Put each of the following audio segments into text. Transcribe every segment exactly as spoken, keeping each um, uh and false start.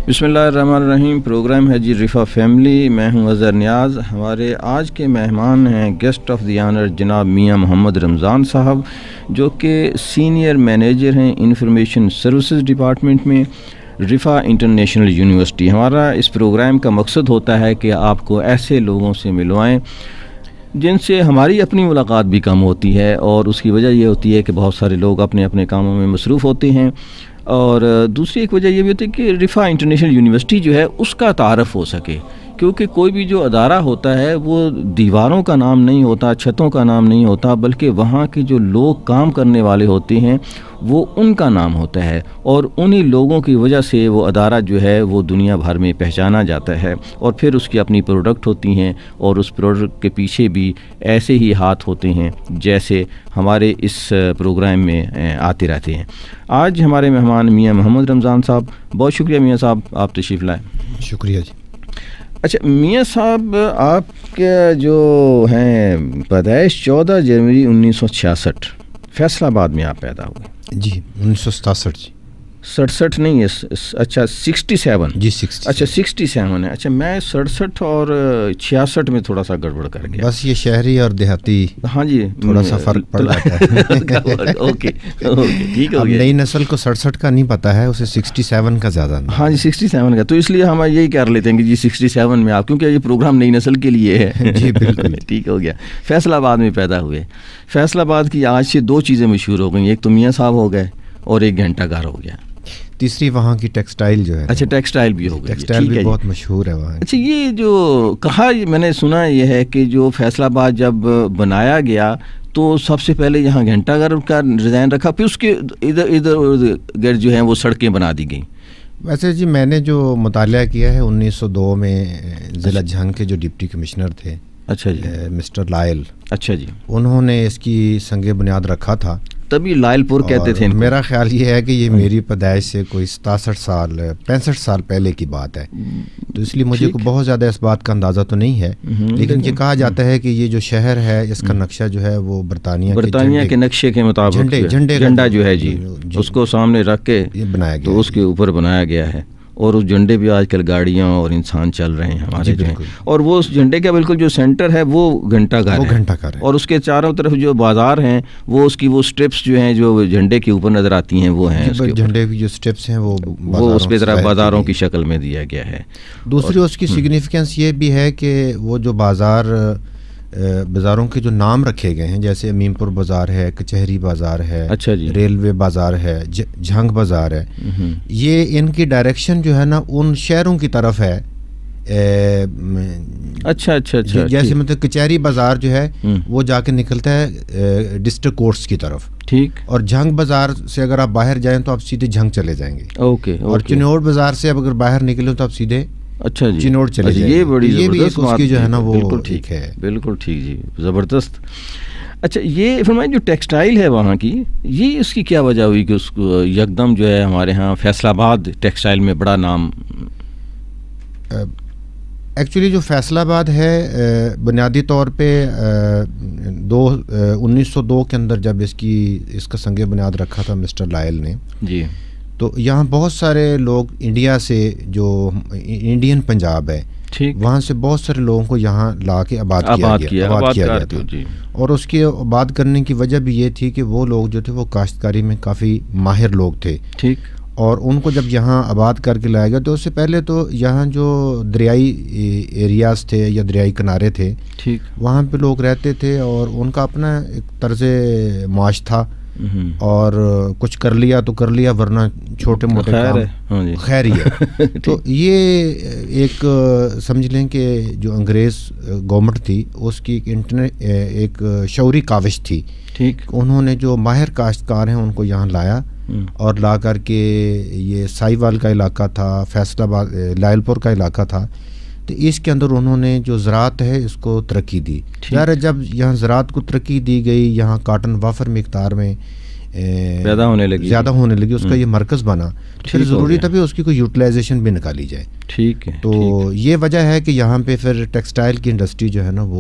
बिस्मिल्लाहिर्रहमानिर्रहीम। प्रोग्राम है जी रिफा फैमिली। मैं हूं अज़हर नियाज़। हमारे आज के मेहमान हैं गेस्ट ऑफ द ऑनर जनाब मियां मोहम्मद रमज़ान साहब, जो कि सीनियर मैनेजर हैं इंफॉर्मेशन सर्विसेज डिपार्टमेंट में रिफा इंटरनेशनल यूनिवर्सिटी। हमारा इस प्रोग्राम का मकसद होता है कि आपको ऐसे लोगों से मिलवाएं जिनसे हमारी अपनी मुलाकात भी कम होती है, और उसकी वजह यह होती है कि बहुत सारे लोग अपने अपने कामों में मसरूफ़ होते हैं, और दूसरी एक वजह यह भी होती है कि रिफा इंटरनेशनल यूनिवर्सिटी जो है उसका तारफ़ हो सके, क्योंकि कोई भी जो अदारा होता है वो दीवारों का नाम नहीं होता, छतों का नाम नहीं होता, बल्कि वहाँ के जो लोग काम करने वाले होते हैं वो उनका नाम होता है, और उन्हीं लोगों की वजह से वो अदारा जो है वो दुनिया भर में पहचाना जाता है, और फिर उसकी अपनी प्रोडक्ट होती हैं, और उस प्रोडक्ट के पीछे भी ऐसे ही हाथ होते हैं जैसे हमारे इस प्रोग्राम में आते रहते हैं। आज हमारे मेहमान मियां मोहम्मद रमज़ान साहब, बहुत शुक्रिया मियां साहब आप तशरीफ़ लाए। शुक्रिया जी। अच्छा मियां साहब, आपके जो हैं पैदाइश चौदह जनवरी उन्नीस सौ छियासठ फैसलाबाद में आप पैदा हुए जी। उन्नीस सौ सतासठ जी। सड़सठ नहीं है, अच्छा सिक्सटी सेवन जी। सिक्सटी अच्छा सिक्सटी सेवन है। अच्छा मैं सड़सठ और छियासठ में थोड़ा सा गड़बड़ कर गया। बस ये शहरी और देहाती हाँ जी थोड़ा सा फर्क पड़ जाता है। ओके ओके ठीक है। नई नस्ल को सड़सठ का नहीं पता है, उसे सिक्सटी सेवन का ज़्यादा। हाँ जी सिक्सटी सेवन का, तो इसलिए हम यही कर लेते हैं कि जी सिक्सटी सेवन में आप, क्योंकि ये प्रोग्राम नई नस्ल के लिए है। जी बिल्कुल ठीक हो गया। फैसलाबाद में पैदा हुए। फैसलाबाद की आज से दो चीज़ें मशहूर हो गई, एक तो मियाँ साहब हो गए और एक घंटा घर हो गया। तीसरी वहाँ की टेक्सटाइल जो है। अच्छा टेक्सटाइल भी हो गई। टेक्सटाइल भी बहुत मशहूर है वहाँ। अच्छा ये जो कहा मैंने सुना ये है कि जो फैसलाबाद जब बनाया गया तो सबसे पहले यहाँ घंटा घर का डिज़ाइन रखा, फिर उसके इधर इधर घर जो हैं वो सड़कें बना दी गई। वैसे जी मैंने जो मुतालिया किया है उन्नीस सौ दो में ज़िला झंग के जो डिप्टी कमिश्नर थे, अच्छा जी, मिस्टर लायल, अच्छा जी, उन्होंने इसकी संगे बुनियाद रखा था, तभी लायलपुर कहते थे। मेरा ख्याल ये है कि ये मेरी पैदाइश से कोई सतासठ साल पैंसठ साल पहले की बात है, तो इसलिए मुझे को बहुत ज़्यादा इस बात का अंदाज़ा तो नहीं है, लेकिन ये कहा जाता है कि ये जो शहर है इसका नक्शा जो है वो बरतानिया बरतानिया के नक्शे के मुताबिक झंडे झंडे झंडा जो है जी, जी उसको सामने रख के बनाया गया, तो उसके ऊपर बनाया गया है, और उस झंडे भी आजकल गाड़ियाँ और इंसान चल रहे हैं हमारे जो हैं, और वो उस झंडे का बिल्कुल जो सेंटर है वो घंटा घर है, घंटा घर है, और उसके चारों तरफ जो बाजार हैं वो उसकी वो स्टेप्स जो हैं जो झंडे के ऊपर नज़र आती हैं वो हैं, झंडे की जो स्टेप्स हैं वो वो उस पे तरह बाज़ारों की शक्ल में दिया गया है। दूसरी उसकी सिग्निफिकेंस ये भी है कि वो जो बाज़ार बाज़ारों के जो नाम रखे गए हैं, जैसे अमीनपुर बाज़ार है, कचहरी बाज़ार है, अच्छा जी, रेलवे बाज़ार है, झंग बाज़ार है, ये इनकी डायरेक्शन जो है ना उन शहरों की तरफ है। ए, अच्छा अच्छा अच्छा जैसे मतलब कचहरी बाज़ार जो है वो जाके निकलता है डिस्ट्रिक्ट कोर्ट्स की तरफ, ठीक, और झंग बाज़ार से अगर आप बाहर जाएं तो आप सीधे झंग चले जाएंगे, ओके, और चिनौड़ बाज़ार से अब अगर बाहर निकले तो आप सीधे अच्छा जी चिनौड़ चले जाएंगे। ये बड़ी ये भी एक उसकी जो है ना वो बिल्कुल ठीक है, बिल्कुल ठीक जी, ज़बरदस्त। अच्छा ये फरमाइए जो टेक्सटाइल है वहाँ की, ये इसकी क्या वजह हुई कि उसको यकदम जो है हमारे यहाँ फैसलाबाद टेक्सटाइल में बड़ा नाम? एक्चुअली जो फैसलाबाद है बुनियादी तौर पे दो उन्नीस सौ दो के अंदर जब इसकी इसका संगे बुनियाद रखा था मिस्टर लायल ने जी, तो यहाँ बहुत सारे लोग इंडिया से, जो इंडियन पंजाब है ठीक, वहाँ से बहुत सारे लोगों को यहाँ ला के आबाद किया गया, आबाद किया गया था, और उसके आबाद करने की वजह भी ये थी कि वो लोग जो थे वो काश्तकारी में काफ़ी माहिर लोग थे, ठीक, और उनको जब यहाँ आबाद करके लाया गया तो उससे पहले तो यहाँ जो दरियाई एरियाज़ थे या दरियाई किनारे थे ठीक, वहाँ पे लोग रहते थे और उनका अपना एक तर्ज़ माश था, और कुछ कर लिया तो कर लिया, वरना छोटे मोटे काम खैर ही है। तो ये एक समझ लें कि जो अंग्रेज़ गवर्नमेंट थी उसकी एक इंटरनेट एक शौरी काविश थी, ठीक, उन्होंने जो माहिर काश्तकार हैं उनको यहाँ लाया, और ला कर के ये साहिवाल का इलाका था, फैसलाबाद लायलपुर का इलाका था, तो इसके अंदर उन्होंने जो ज़राअत है इसको तरक्की दी। यार जब यहाँ ज़राअत को तरक्की दी गई, यहाँ काटन वाफर मिकदार में ज़्यादा होने लगी ज़्यादा होने लगी उसका ये मरकज़ बना, फिर ज़रूरी था भी उसकी कोई यूटिलाइजेशन भी निकाली जाए, ठीक है। तो ये वजह है कि यहाँ पे फिर टेक्सटाइल की इंडस्ट्री जो है ना वो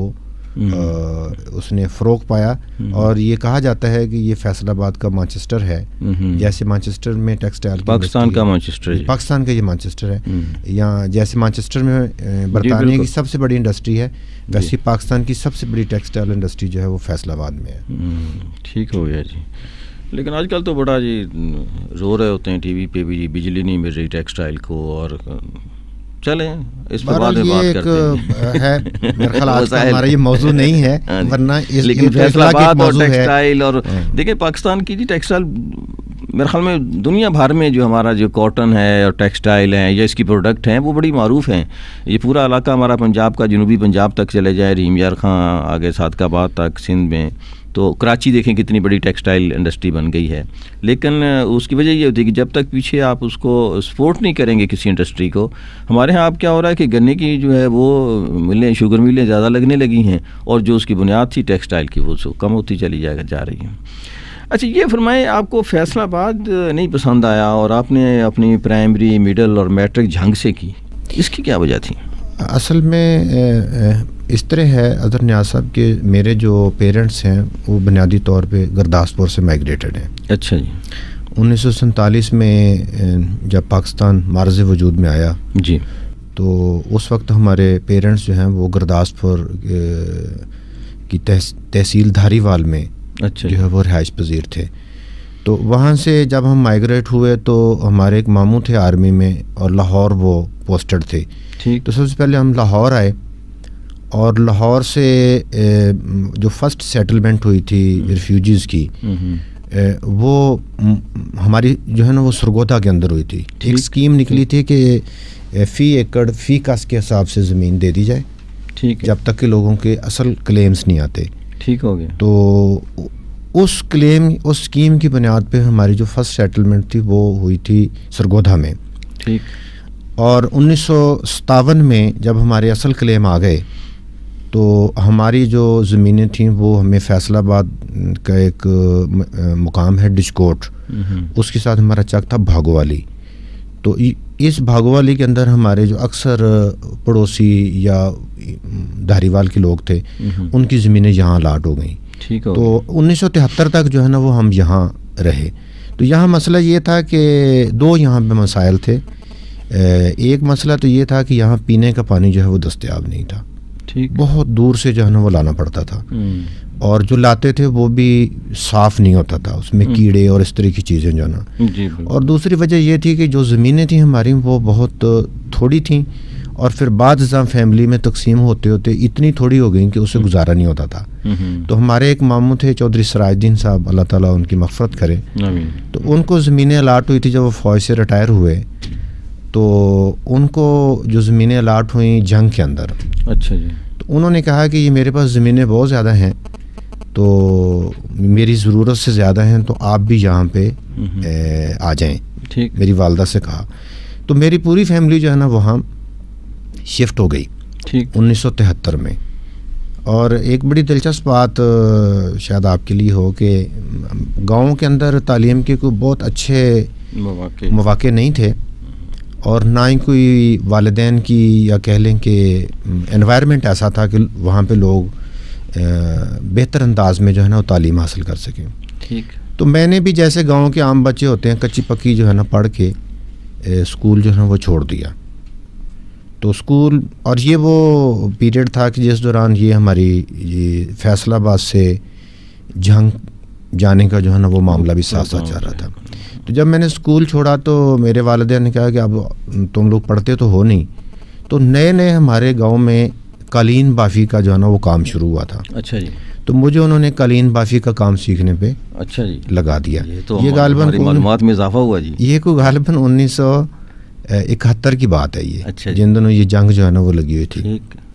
اس نے فروغ پایا، اور یہ کہا جاتا ہے کہ یہ فیصل آباد کا مانچسٹر ہے، جیسے مانچسٹر میں ٹیکسٹائل پاکستان کا مانچسٹر ہے، پاکستان کا یہ مانچسٹر ہے، یا جیسے مانچسٹر میں برطانیہ کی سب سے بڑی انڈسٹری ہے، ویسے پاکستان کی سب سے بڑی ٹیکسٹائل انڈسٹری جو ہے وہ فیصل آباد میں ہے۔ ٹھیک ہو گیا جی۔ لیکن آج کل تو بڑا جی رو رہے ہوتے ہیں ٹی وی پہ بھی، جی بجلی نہیں مل رہی ٹیکسٹائل کو، اور چلیں اس پر بعد میں بات کرتے ہیں، میرے خیال آج کا ہمارا یہ موضوع نہیں ہے، ورنہ لیکن فیصل آباد اور ٹیکسٹائل، اور دیکھیں پاکستان کی جی ٹیکسٹائل میرے خیال میں دنیا بھر میں جو ہمارا جو کاٹن ہے اور ٹیکسٹائل ہیں یا اس کی پروڈکٹ ہیں وہ بڑی معروف ہیں۔ یہ پورا علاقہ ہمارا پنجاب کا، جنوبی پنجاب تک چلے جائے، رحیم یار خان آگے صادق آباد تک، سندھ میں تو کراچی دیکھیں کتنی بڑی ٹیکسٹائل انڈسٹری بن گئی ہے۔ لیکن اس کی وجہ یہ ہوتی ہے کہ جب تک پیچھے آپ اس کو سپورٹ نہیں کریں گے کسی انڈسٹری کو، ہمارے ہاں اب کیا ہو رہا ہے کہ گنے کی جو ہے وہ ملیں، شوگر ملیں زیادہ لگنے لگی ہیں، اور جو اس کی بنیاد تھی ٹیکسٹائل کی وہ سو کم ہوتی چلی جا جا رہی ہیں۔ اچھا یہ فرمائیں، آپ کو فیصل آباد نہیں پسند آیا اور آپ نے اپنی پرائمری، مڈل اور میٹرک جھنگ سے کی، اس کی کیا وجہ تھی؟ اصل میں اس طرح ہے اظہر نیاز صاحب کہ میرے جو پیرنٹس ہیں وہ بنیادی طور پہ گرداسپور سے مائگریٹڈ ہیں۔ اچھا جی۔ انیس سو سینتالیس میں جب پاکستان معرض وجود میں آیا جی، تو اس وقت ہمارے پیرنٹس جو ہیں وہ گرداسپور کی تحصیل دھاری وال میں اچھا جو ہے وہ رہائش پذیر تھے۔ تو وہاں سے جب ہم مائگریٹ ہوئے تو ہمارے ایک ماموں تھے آرمی میں، اور لاہور وہ پوسٹڈ تھے۔ ٹھیک۔ تو سب سے پہلے ہم لاہور آئے، اور لاہور سے جو فرسٹ سیٹلمنٹ ہوئی تھی ریفیوجیز کی، وہ ہماری جو ہے نا وہ سرگودا کے اندر ہوئی تھی۔ ایک اسکیم نکلی تھی کہ فی ایکڑ فی کس کے حساب سے زمین دے دی جائے، ٹھیک، جب تک کہ لوگوں کے اصل کلیمز نہیں آتے۔ ٹھیک ہو گیا۔ تو اس کلیم اس اسکیم کی بنیاد پہ ہماری جو فرسٹ سیٹلمنٹ تھی وہ ہوئی تھی سرگودا میں۔ ٹھیک۔ اور انیس سو ستاون میں جب ہمارے اصل کلیم آ گئے تو ہماری جو زمینیں تھیں وہ ہمیں فیصل آباد کا ایک مقام ہے ڈچکوٹ، اس کے ساتھ ہمارا چک تھا بھاگو والی۔ تو اس بھاگو والی کے اندر ہمارے جو اکثر پڑوسی یا دھاریوال کے لوگ تھے ان کی زمینیں یہاں الاٹ ہو گئیں۔ ٹھیک ہے۔ تو انیس سو تہتر تک جو ہے نا وہ ہم یہاں رہے۔ تو یہاں مسئلہ یہ تھا کہ دو یہاں پہ مسائل تھے۔ ایک مسئلہ تو یہ تھا کہ یہاں پینے کا پانی جو ہے وہ دستیاب نہیں تھا، ٹھیک، بہت دور سے جو ہے نا وہ لانا پڑتا تھا، اور جو لاتے تھے وہ بھی صاف نہیں ہوتا تھا، اس میں کیڑے اور اس طرح کی چیزیں جو ہے نا۔ اور دوسری وجہ یہ تھی کہ جو زمینیں تھیں ہماری وہ بہت تھوڑی تھیں، اور پھر بعد ازاں فیملی میں تقسیم ہوتے ہوتے اتنی تھوڑی ہو گئیں کہ اسے گزارا نہیں ہوتا تھا۔ تو ہمارے ایک ماموں تھے چودھری سراج الدین صاحب، اللہ تعالیٰ ان کی مغفرت کرے، تو ان کو زمینیں الاٹ ہوئی تھی جب وہ فوج سے ریٹائر ہوئے، تو ان کو جو زمینیں الاٹ ہوئیں جنگ کے اندر۔ اچھا جی۔ تو انہوں نے کہا کہ یہ میرے پاس زمینیں بہت زیادہ ہیں، تو میری ضرورت سے زیادہ ہیں، تو آپ بھی یہاں پہ آ جائیں۔ ٹھیک۔ میری والدہ سے کہا، تو میری پوری فیملی جو ہے نا وہاں شفٹ ہو گئی۔ ٹھیک۔ انیس سو تہتر میں۔ اور ایک بڑی دلچسپ بات شاید آپ کے لیے ہو کہ گاؤں کے اندر تعلیم کے کوئی بہت اچھے مواقع مواقع نہیں تھے، اور نہ ہی کوئی والدین کی یا کہہ لیں کہ انوائرمنٹ ایسا تھا کہ وہاں پہ لوگ بہتر انداز میں جو ہے نا وہ تعلیم حاصل کر سکیں۔ ٹھیک۔ تو میں نے بھی جیسے گاؤں کے عام بچے ہوتے ہیں کچی پکی جو ہے نا پڑھ کے اسکول جو ہے نا وہ چھوڑ دیا۔ تو اسکول، اور یہ وہ پیریڈ تھا کہ جس دوران یہ ہماری یہ فیصل آباد سے جھنگ جانے کا جو ہے نا وہ معاملہ بھی ساتھ ساتھ چل رہا تھا۔ تو جب میں نے اسکول چھوڑا تو میرے والدین نے کہا کہ اب تم لوگ پڑھتے تو ہو نہیں، تو نئے نئے ہمارے گاؤں میں قالین بافی کا جو ہے نا وہ کام شروع ہوا تھا۔ اچھا جی۔ تو مجھے انہوں نے قالین بافی کا کام سیکھنے پہ اچھا جی لگا دیا۔ یہ غالباً معلومات میں اضافہ ہوا جی، یہ کوئی غالباً انیس سو اکہتر کی بات ہے یہ، اچھا جن دنوں یہ جنگ جو ہے نا وہ لگی ہوئی تھی۔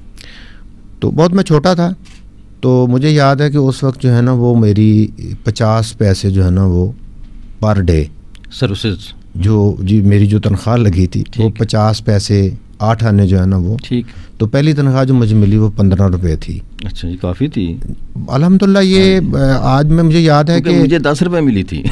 تو بہت میں چھوٹا تھا، تو مجھے یاد ہے کہ اس وقت جو ہے نا وہ میری پچاس پیسے جو ہے نا وہ پر ڈے سروسز جو جی میری جو تنخواہ لگی تھی وہ پچاس پیسے آٹھ آنے جو ہے نا وہ، ٹھیک۔ تو پہلی تنخواہ جو مجھے ملی وہ پندرہ روپے تھی۔ اچھا جی، کافی تھی الحمدللہ۔ یہ آج میں مجھے یاد ہے کہ مجھے دس روپے ملی تھی۔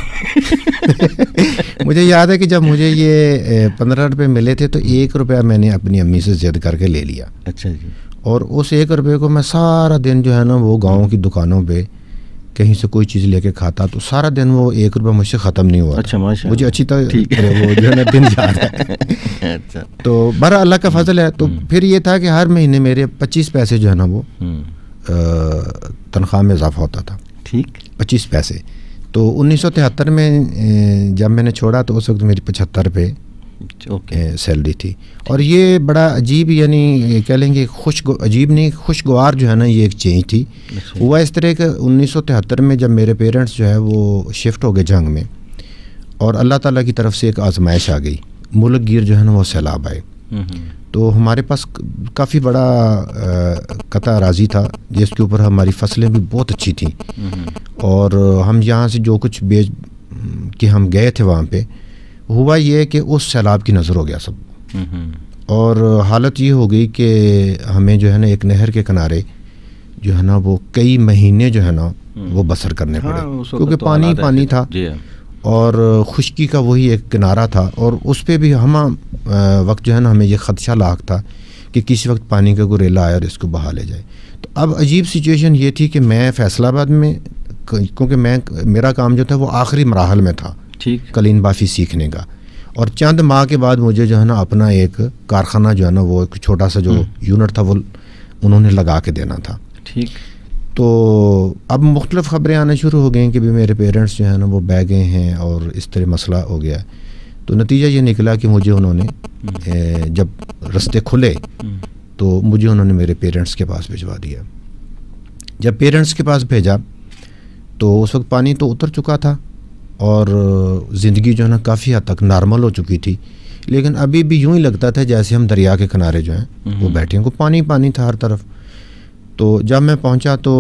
مجھے یاد ہے کہ جب مجھے یہ پندرہ روپے ملے تھے تو ایک روپیہ میں نے اپنی امی سے ضد کر کے لے لیا۔ اچھا جی۔ اور اس ایک روپے کو میں سارا دن جو ہے نا وہ گاؤں کی دکانوں پہ کہیں سے کوئی چیز لے کے کھاتا تو سارا دن وہ ایک روپے مجھ سے ختم نہیں ہوا. اچھا ماشاء مجھے اچھی طرح وہ جو ہے نا دن یاد ہے. تو بڑا اللہ کا فضل ہے. تو پھر یہ تھا کہ ہر مہینے میرے پچیس پیسے جو ہے نا وہ تنخواہ میں اضافہ ہوتا تھا. ٹھیک, پچیس پیسے. تو انیس سو تہتر میں جب میں نے چھوڑا تو اس وقت میری پچہتر پہ سیلری تھی. اور یہ بڑا عجیب, یعنی کہہ لیں گے خوش عجیب نہیں خوشگوار جو ہے نا یہ ایک چینج تھی. ہوا اس طرح کہ انیس سو تہتر میں جب میرے پیرنٹس جو ہے وہ شفٹ ہو گئے جنگ میں, اور اللہ تعالیٰ کی طرف سے ایک آزمائش آ گئی, ملک گیر جو ہے نا وہ سیلاب آئے. تو ہمارے پاس کافی بڑا قطع اراضی تھا جس کے اوپر ہماری فصلیں بھی بہت اچھی تھیں, اور ہم یہاں سے جو کچھ بیچ کے ہم گئے تھے وہاں پہ, ہوا یہ کہ اس سیلاب کی نظر ہو گیا سب. اور حالت یہ ہو گئی کہ ہمیں جو ہے نا ایک نہر کے کنارے جو ہے نا وہ کئی مہینے جو ہے نا وہ بسر کرنے پڑے, کیونکہ پانی پانی تھا اور خشکی کا وہی ایک کنارہ تھا. اور اس پہ بھی ہم وقت جو ہے نا ہمیں یہ خدشہ لاحق تھا کہ کسی وقت پانی کا گریلا آئے اور اس کو بہا لے جائے. تو اب عجیب سچویشن یہ تھی کہ میں فیصل آباد میں, کیونکہ میں میرا کام جو تھا وہ آخری مراحل میں تھا کلین بافی سیکھنے کا, اور چند ماہ کے بعد مجھے جو ہے نا اپنا ایک کارخانہ جو ہے نا وہ ایک چھوٹا سا جو یونٹ تھا وہ انہوں نے لگا کے دینا تھا. ٹھیک. تو اب مختلف خبریں آنا شروع ہو گئیں کہ بھی میرے پیرنٹس جو ہے نا وہ بہ گئے ہیں اور اس طرح مسئلہ ہو گیا. تو نتیجہ یہ نکلا کہ مجھے انہوں نے جب رستے کھلے تو مجھے انہوں نے میرے پیرنٹس کے پاس بھجوا دیا. جب پیرنٹس کے پاس بھیجا تو اس وقت پانی تو اتر چکا تھا اور زندگی جو ہے نا کافی حد تک نارمل ہو چکی تھی, لیکن ابھی بھی یوں ہی لگتا تھا جیسے ہم دریا کے کنارے جو ہیں وہ بیٹھے ہیں, کو پانی پانی تھا ہر طرف. تو جب میں پہنچا تو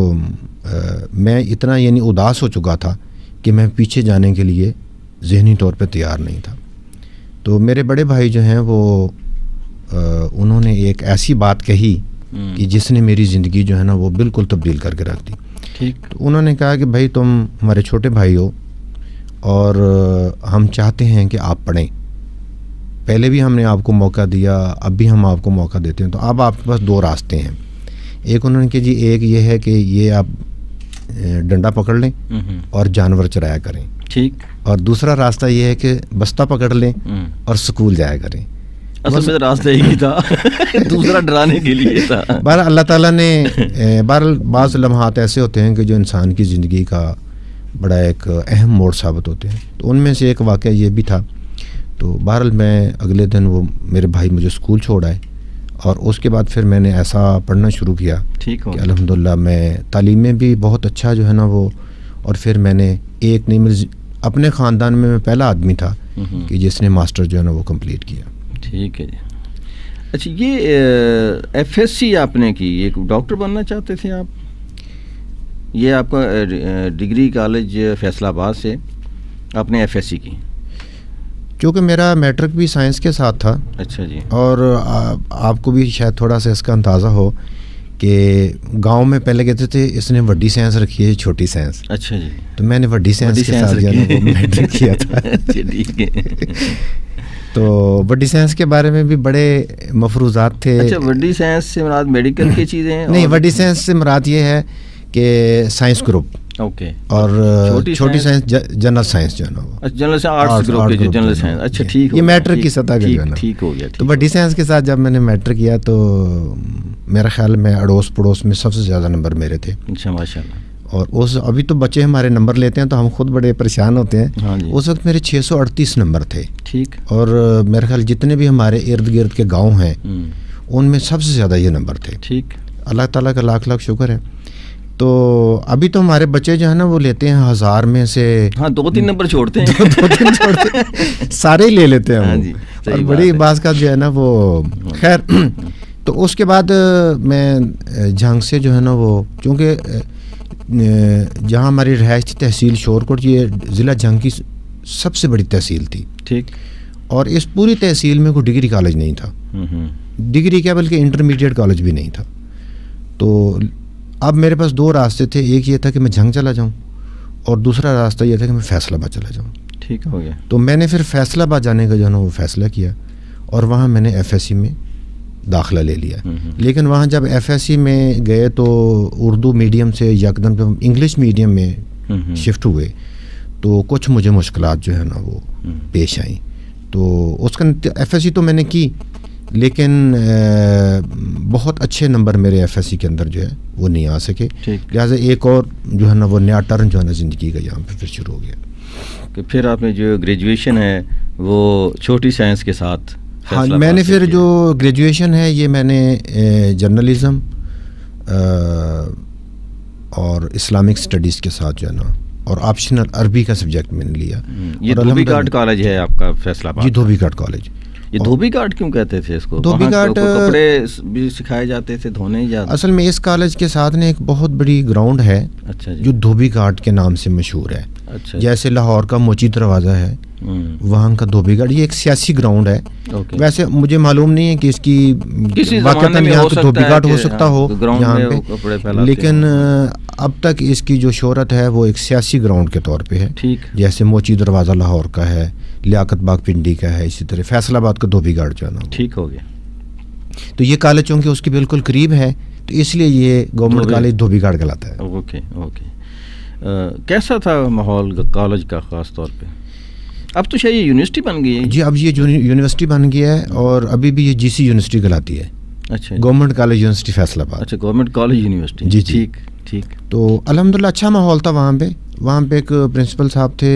میں اتنا یعنی اداس ہو چکا تھا کہ میں پیچھے جانے کے لیے ذہنی طور پہ تیار نہیں تھا. تو میرے بڑے بھائی جو ہیں وہ انہوں نے ایک ایسی بات کہی کہ جس نے میری زندگی جو ہے نا وہ بالکل تبدیل کر کے رکھ دی. ٹھیک. تو انہوں نے کہا کہ بھائی تم ہمارے چھوٹے بھائی ہو اور ہم چاہتے ہیں کہ آپ پڑھیں. پہلے بھی ہم نے آپ کو موقع دیا, اب بھی ہم آپ کو موقع دیتے ہیں. تو اب آپ کے پاس دو راستے ہیں. ایک انہوں نے کہ جی ایک یہ ہے کہ یہ آپ ڈنڈا پکڑ لیں اور جانور چرایا کریں. ٹھیک. اور دوسرا راستہ یہ ہے کہ بستہ پکڑ لیں اور سکول جایا کریں. اصل میں راستہ یہی تھا, دوسرا ڈرانے کے لیے تھا. بہرحال اللہ تعالیٰ نے بہرحال بعض لمحات ایسے ہوتے ہیں کہ جو انسان کی زندگی کا بڑا ایک اہم موڑ ثابت ہوتے ہیں. تو ان میں سے ایک واقعہ یہ بھی تھا. تو بہرحال میں اگلے دن وہ میرے بھائی مجھے اسکول چھوڑ آئے, اور اس کے بعد پھر میں نے ایسا پڑھنا شروع کیا کہ الحمدللہ میں تعلیم میں بھی بہت اچھا جو ہے نا وہ, اور پھر میں نے ایک نہیں میرے اپنے خاندان میں میں پہلا آدمی تھا کہ جس نے ماسٹر جو ہے نا وہ کمپلیٹ کیا. ٹھیک ہے جی. اچھا, یہ ایف ایس سی آپ نے کی, ایک ڈاکٹر بننا چاہتے تھے آپ, یہ آپ کا ڈگری کالج فیصل آباد سے آپ نے ایف ایس سی کی؟ چونکہ میرا میٹرک بھی سائنس کے ساتھ تھا. اچھا جی. اور آپ کو بھی شاید تھوڑا سا اس کا اندازہ ہو کہ گاؤں میں پہلے کہتے تھے اس نے وڈی سائنس رکھی ہے چھوٹی سائنس. اچھا جی. تو میں نے وڈی سائنس کے ساتھ جو میٹرک کیا تھا. ٹھیک ہے. تو وڈی سائنس کے بارے میں بھی بڑے مفروضات تھے. اچھا, وڈی سائنس سے مراد میڈیکل کی چیزیں ہیں؟ نہیں, وڈی سائنس سے مراد یہ ہے کہ سائنس گروپ. اوکے. اور چھوٹی سائنس جنرل سائنس جو ہے نا وہ جنرل سائنس آرٹس گروپ کے جو جنرل سائنس. اچھا ٹھیک. یہ میٹرک کی سطح کا جو ہے نا ٹھیک ہو گیا. تو وڈی سائنس کے ساتھ جب میں نے میٹرک کیا تو میرا خیال میں اڑوس پڑوس میں سب سے زیادہ نمبر میرے تھے. اچھا ماشاء اللہ. اور اس ابھی تو بچے ہمارے نمبر لیتے ہیں تو ہم خود بڑے پریشان ہوتے ہیں. ہاں جی. اس وقت میرے چھ سو اڑتیس نمبر تھے. ٹھیک. اور میرے خیال جتنے بھی ہمارے ارد گرد کے گاؤں ہیں ان میں سب سے زیادہ یہ نمبر تھے. ٹھیک. اللہ تعالیٰ کا لاکھ لاکھ شکر ہے. تو ابھی تو ہمارے بچے جو ہیں نا وہ لیتے ہیں ہزار میں سے, ہاں دو تین نمبر چھوڑتے ہیں, دو, دو تین چھوڑتے ہیں, سارے ہی لے لیتے ہیں. ہاں جی. اور بڑی بعض کا جو ہے نا وہ خیر. تو اس کے بعد میں جھنگ سے جو ہے نا وہ, چونکہ جہاں ہماری رہائش تھی تحصیل شورکوٹ, یہ ضلع جھنگ کی سب سے بڑی تحصیل تھی. ٹھیک. اور اس پوری تحصیل میں کوئی ڈگری کالج نہیں تھا. ڈگری کیا بلکہ انٹرمیڈیٹ کالج بھی نہیں تھا. تو اب میرے پاس دو راستے تھے, ایک یہ تھا کہ میں جھنگ چلا جاؤں اور دوسرا راستہ یہ تھا کہ میں فیصل آباد چلا جاؤں. ٹھیک ہو گیا. تو میں نے پھر فیصل آباد جانے کا جو ہے نا وہ فیصلہ کیا, اور وہاں میں نے ایف ایس سی میں داخلہ لے لیا. لیکن وہاں جب ایف ایس سی میں گئے تو اردو میڈیم سے یکدم جب انگلش میڈیم میں شفٹ ہوئے تو کچھ مجھے مشکلات جو ہے نا وہ پیش آئیں. تو اس کا ایف ایس سی تو میں نے کی لیکن بہت اچھے نمبر میرے ایف ایس سی کے اندر جو ہے وہ نہیں آ سکے. لہٰذا ایک اور جو ہے نا وہ نیا ٹرن جو ہے نا زندگی کا یہاں پہ پھر شروع ہو گیا. کہ پھر آپ نے جو گریجویشن ہے وہ چھوٹی سائنس کے ساتھ. ہاں میں نے پھر جو گریجویشن ہے یہ میں نے جرنلزم اور اسلامک اسٹڈیز کے ساتھ جو ہے نا اور آپشنل عربی کا سبجیکٹ میں نے لیا. یہ دھوبی گھاٹ کالج ہے آپ کا فیصلہ آباد؟ جی دھوبی گھاٹ کالج. یہ دھوبی گھاٹ کیوں کہتے تھے اس کو؟ دھوبی گھاٹ کپڑے بھی سکھائے جاتے تھے دھونے جاتے. اصل میں اس کالج کے ساتھ نے ایک بہت بڑی گراؤنڈ ہے جو دھوبی گھاٹ کے نام سے مشہور ہے. جیسے لاہور کا موچی دروازہ ہے وہاں کا دھوبی گھاٹ. یہ ایک سیاسی گراؤنڈ ہے. ویسے مجھے معلوم نہیں ہے کہ اس کی واقعتاً یہاں تو دھوبی گھاٹ ہو سکتا ہو یہاں پہ, لیکن اب تک اس کی جو شہرت ہے وہ ایک سیاسی گراؤنڈ کے طور پہ ہے. جیسے موچی دروازہ لاہور کا ہے, لیاقت باغ پنڈی کا ہے, اسی طرح فیصل آباد کا دھوبی گھاٹ جو ہے نا. ٹھیک ہو گیا. تو یہ کالج چونکہ اس کے بالکل قریب ہے تو اس لیے یہ گورنمنٹ کالج دھوبی گھاٹ کہلاتا ہے. Okay okay. کیسا تھا ماحول کالج کا خاص طور پہ؟ اب تو شاید یہ یونیورسٹی بن گئی ہے. جی اب یہ یونیورسٹی بن گیا ہے اور ابھی بھی یہ جی سی یونیورسٹی کہلاتی ہے. اچھا گورنمنٹ کالج یونیورسٹی فیصل آباد. اچھا گورنمنٹ کالج یونیورسٹی. جی ٹھیک ٹھیک. تو الحمدللہ اچھا ماحول تھا وہاں پہ. وہاں پہ ایک پرنسپل صاحب تھے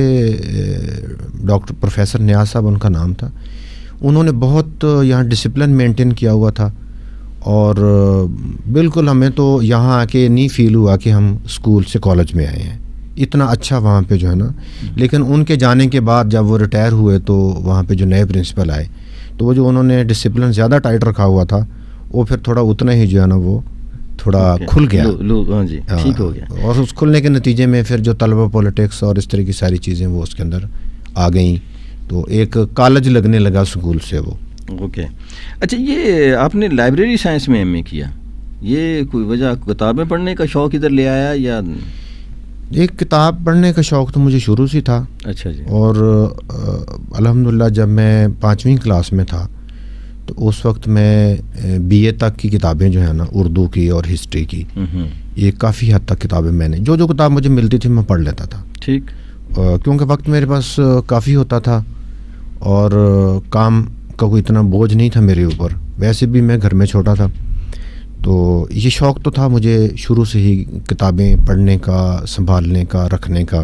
ڈاکٹر پروفیسر نیاز صاحب ان کا نام تھا. انہوں نے بہت یہاں ڈسپلن مینٹین کیا ہوا تھا اور بالکل ہمیں تو یہاں آ کے نہیں فیل ہوا کہ ہم اسکول سے کالج میں آئے ہیں. اتنا اچھا وہاں پہ جو ہے نا. لیکن ان کے جانے کے بعد جب وہ ریٹائر ہوئے تو وہاں پہ جو نئے پرنسپل آئے تو وہ جو انہوں نے ڈسپلن زیادہ ٹائٹ رکھا ہوا تھا وہ پھر تھوڑا اتنا ہی جو ہے نا وہ تھوڑا کھل گیا. جی ٹھیک ہو گیا. اور اس کھلنے کے نتیجے میں پھر جو طلبہ پولیٹکس اور اس طرح کی ساری چیزیں وہ اس کے اندر آ گئیں تو ایک کالج لگنے لگا اسکول سے وہ. اوکے. اچھا یہ آپ نے لائبریری سائنس میں ایم اے کیا, یہ کوئی وجہ کتابیں پڑھنے کا شوق ادھر لے آیا یا؟ ایک کتاب پڑھنے کا شوق تو مجھے شروع سے تھا. اچھا جی. اور الحمدللہ جب میں پانچویں کلاس میں تھا تو اس وقت میں بی اے تک کی کتابیں جو ہیں نا اردو کی اور ہسٹری کی یہ کافی حد تک کتابیں میں نے جو جو کتاب مجھے ملتی تھی میں پڑھ لیتا تھا. ٹھیک. کیونکہ وقت میرے پاس کافی ہوتا تھا اور کام کا کوئی اتنا بوجھ نہیں تھا میرے اوپر. ویسے بھی میں گھر میں چھوٹا تھا تو یہ شوق تو تھا مجھے شروع سے ہی کتابیں پڑھنے کا, سنبھالنے کا, رکھنے کا.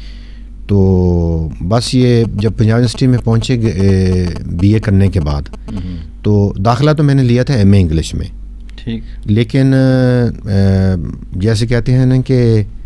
تو بس یہ جب پنجاب یونیورسٹی میں پہنچے بی اے کرنے کے بعد تو داخلہ تو میں نے لیا تھا ایم اے انگلش میں. ٹھیک. لیکن جیسے کہتے ہیں نا کہ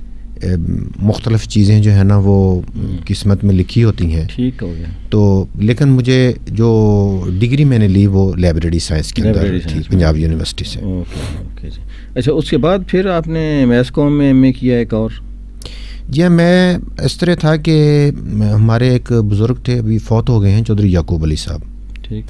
مختلف چیزیں جو ہے نا وہ قسمت میں لکھی ہوتی ہیں. ٹھیک ہو گیا. تو لیکن مجھے جو ڈگری میں نے لی وہ لائبریری سائنس کے اندر تھی پنجاب یونیورسٹی سے. اوکے جی. اچھا اس کے بعد پھر آپ نے میس کام میں ایم اے کیا ایک اور؟ جی میں اس طرح تھا کہ ہمارے ایک بزرگ تھے ابھی فوت ہو گئے ہیں چودھری یعقوب علی صاحب. ٹھیک.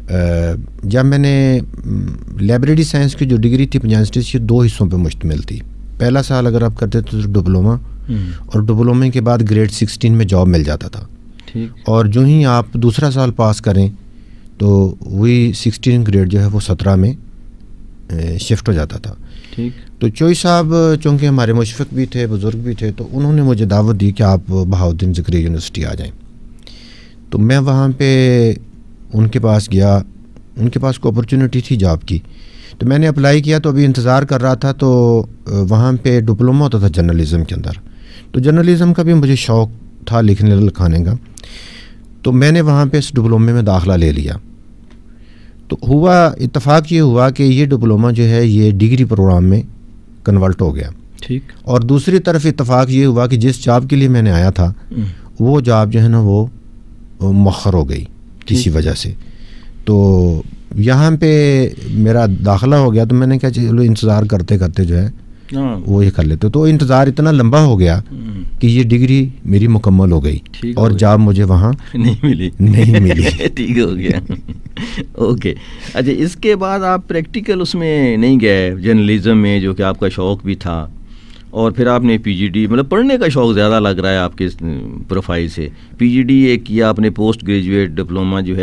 جب میں نے لائبریری سائنس کی جو ڈگری تھی پنجاب یونیورسٹی سے دو حصوں پہ مشتمل تھی. پہلا سال اگر آپ کرتے تو ڈپلوما اور ڈپلومے کے بعد گریڈ سکسٹین میں جاب مل جاتا تھا. ٹھیک. اور جو ہی آپ دوسرا سال پاس کریں تو وہی سکسٹین گریڈ جو ہے وہ سترہ میں شفٹ ہو جاتا تھا. ٹھیک. تو چوئی صاحب چونکہ ہمارے مشفق بھی تھے, بزرگ بھی تھے, تو انہوں نے مجھے دعوت دی کہ آپ بہاؤالدین ذکری یونیورسٹی آ جائیں. تو میں وہاں پہ ان کے پاس گیا. ان کے پاس کوئی اپرچونیٹی تھی جاب کی تو میں نے اپلائی کیا. تو ابھی انتظار کر رہا تھا تو وہاں پہ ڈپلوما ہوتا تھا جرنلزم کے اندر. تو جرنلزم کا بھی مجھے شوق تھا لکھنے لکھانے کا. تو میں نے وہاں پہ اس ڈپلومے میں داخلہ لے لیا. تو ہوا اتفاق یہ ہوا کہ یہ ڈپلوما جو ہے یہ ڈگری پروگرام میں کنورٹ ہو گیا. ٹھیک. اور دوسری طرف اتفاق یہ ہوا کہ جس جاب کے لیے میں نے آیا تھا وہ جاب جو ہے نا وہ مؤخر ہو گئی کسی وجہ سے. تو یہاں پہ میرا داخلہ ہو گیا. تو میں نے کہا چلو انتظار کرتے کرتے جو ہے وہ یہ کر لیتے. تو انتظار اتنا لمبا ہو گیا کہ یہ ڈگری میری مکمل ہو گئی اور جاب مجھے وہاں نہیں ملی نہیں ملی ٹھیک ہو گیا. اوکے. اچھا اس کے بعد آپ پریکٹیکل اس میں نہیں گئے جرنلزم میں جو کہ آپ کا شوق بھی تھا, اور پھر آپ نے پی جی ڈی مطلب پڑھنے کا شوق زیادہ لگ رہا ہے آپ کے پروفائل سے. پی جی ڈی ایک کیا آپ نے, پوسٹ گریجویٹ ڈپلوما جو ہے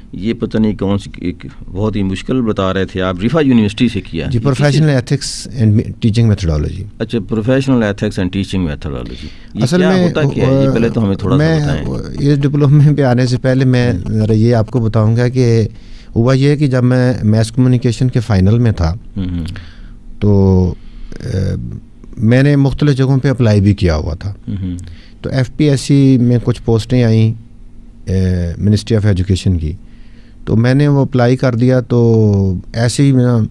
یہ پتہ نہیں کون سی ایک بہت ہی مشکل بتا رہے تھے آپ، ریفا یونیورسٹی سے کیا جی، professional ethics and teaching methodology. اچھا، professional ethics and teaching methodology. اصل میں ہوتا کیا ہے یہ پہلے تو ہمیں تھوڑا سا بتائیں. میں اس ڈپلومے پہ آنے سے پہلے میں ذرا یہ آپ کو بتاؤں گا کہ ہوا یہ کہ جب میں میس کمیونیکیشن کے فائنل میں تھا تو میں نے مختلف جگہوں پہ اپلائی بھی کیا ہوا تھا. تو ایف پی ایس سی میں کچھ پوسٹیں آئیں منسٹری آف ایجوکیشن کی، تو میں نے وہ اپلائی کر دیا. تو ایسے ہی میں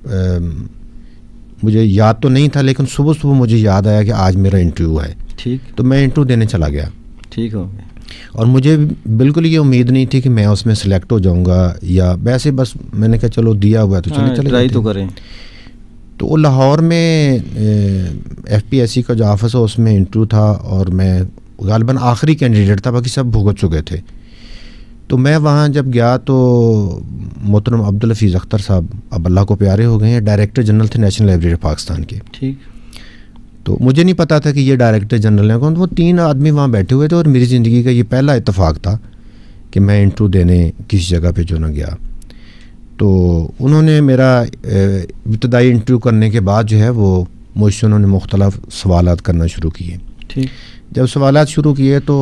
مجھے یاد تو نہیں تھا، لیکن صبح صبح مجھے یاد آیا کہ آج میرا انٹرویو ہے. ٹھیک. تو میں انٹرویو دینے چلا گیا. ٹھیک ہو گیا. اور مجھے بالکل یہ امید نہیں تھی کہ میں اس میں سلیکٹ ہو جاؤں گا، یا ویسے بس میں نے کہا چلو دیا ہوا ہے تو چلے چلے ٹرائی تو کریں. تو وہ لاہور میں ایف پی ایس سی کا جو آفس ہے اس میں انٹرویو تھا، اور میں غالباً آخری کینڈیڈیٹ تھا، باقی سب بھگت چکے تھے. تو میں وہاں جب گیا تو محترم عبدالحفیظ اختر صاحب اب اللہ کو پیارے ہو گئے ہیں، ڈائریکٹر جنرل تھے نیشنل لائبریری پاکستان کے. ٹھیک. تو مجھے نہیں پتا تھا کہ یہ ڈائریکٹر جنرل ہیں کون. وہ تین آدمی وہاں بیٹھے ہوئے تھے، اور میری زندگی کا یہ پہلا اتفاق تھا کہ میں انٹرویو دینے کسی جگہ پہ جو نہ گیا. تو انہوں نے میرا ابتدائی انٹرویو کرنے کے بعد جو ہے وہ مجھ سے انہوں نے مختلف سوالات کرنا شروع کیے. ٹھیک. جب سوالات شروع کیے تو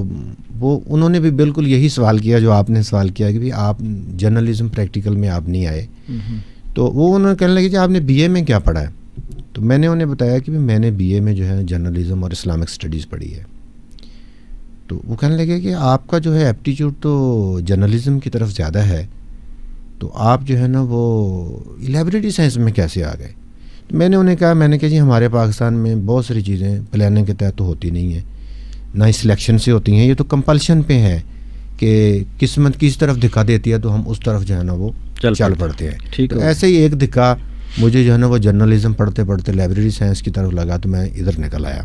وہ انہوں نے بھی بالکل یہی سوال کیا جو آپ نے سوال کیا کہ بھی آپ جرنلزم پریکٹیکل میں آپ نہیں آئے. تو وہ انہوں نے کہنے لگے کہ آپ نے بی اے میں کیا پڑھا ہے. تو میں نے انہیں بتایا کہ میں نے بی اے میں جو ہے جرنلزم اور اسلامک اسٹڈیز پڑھی ہے. تو وہ کہنے لگے کہ آپ کا جو ہے ایپٹیچیوڈ تو جرنلزم کی طرف زیادہ ہے، تو آپ جو ہے نا وہ لائبریری سائنس میں کیسے آ گئے. میں نے انہیں کہا میں نے کہا جی ہمارے پاکستان میں بہت ساری چیزیں پلاننگ کے تحت تو ہوتی نہیں ہیں، نہ ہی سلیکشن سے ہوتی ہیں، یہ تو کمپلشن پہ ہے کہ قسمت کس طرف دکھا دیتی ہے تو ہم اس طرف جو ہے نا وہ چل, چل پڑتے ہیں. ٹھیک. تو ایسے ہی ایک دکھا مجھے جو ہے نا وہ جرنلزم پڑھتے پڑھتے لائبریری سائنس کی طرف لگا، تو میں ادھر نکل آیا.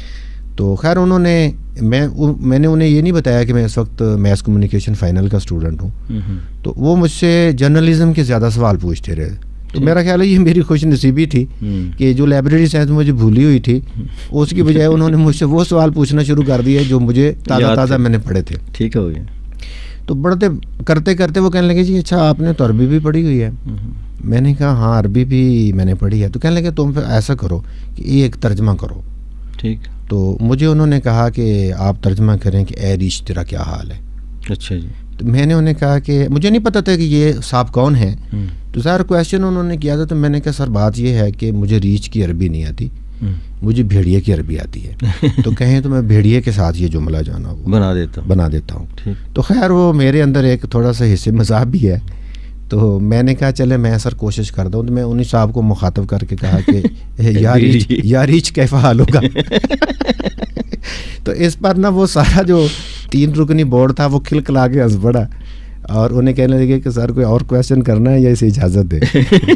تو خیر انہوں نے میں میں نے انہیں یہ نہیں بتایا کہ میں اس وقت میس کمیونیکیشن فائنل کا اسٹوڈنٹ ہوں. تو وہ مجھ سے جرنلزم کے زیادہ سوال پوچھتے رہے. تو میرا خیال ہے یہ میری خوش نصیبی تھی کہ جو لائبریری سائنس مجھے بھولی ہوئی تھی اس کی بجائے انہوں نے مجھ سے وہ سوال پوچھنا شروع کر دیے جو مجھے تازہ تازہ میں نے پڑھے تھے. ٹھیک ہو گیا. تو بڑھتے کرتے کرتے وہ کہنے لگے جی اچھا آپ نے تو عربی بھی پڑھی ہوئی ہے. میں نے کہا ہاں عربی بھی میں نے پڑھی ہے. تو کہنے لگے تم پھر ایسا کرو کہ ایک ترجمہ کرو. ٹھیک. تو مجھے انہوں نے کہا کہ آپ ترجمہ کریں کہ اے ریچ تیرا کیا حال ہے. اچھا جی. تو میں نے انہیں کہا کہ مجھے نہیں پتہ تھا کہ یہ صاحب کون ہیں. تو ظاہر کویشچن انہوں نے کیا تھا. تو میں نے کہا سر بات یہ ہے کہ مجھے ریچھ کی عربی نہیں آتی، مجھے بھیڑیے کی عربی آتی ہے. تو کہیں تو میں بھیڑیے کے ساتھ یہ جملہ جانا وہ بنا دیتا بنا دیتا ہوں. تو خیر وہ میرے اندر ایک تھوڑا سا حصے مذاق بھی ہے. تو میں نے کہا چلے میں سر کوشش کرتا ہوں. تو میں انہیں صاحب کو مخاطب کر کے کہا کہ یا ریچ یا ریچ کیسا حال ہوگا. تو اس پر نا وہ سارا جو تین رکنی بورڈ تھا وہ کھلکھلا کے ہنس پڑا، اور انہیں کہنے لگے کہ سر کوئی اور کویشچن کرنا ہے یا اسے اجازت دے.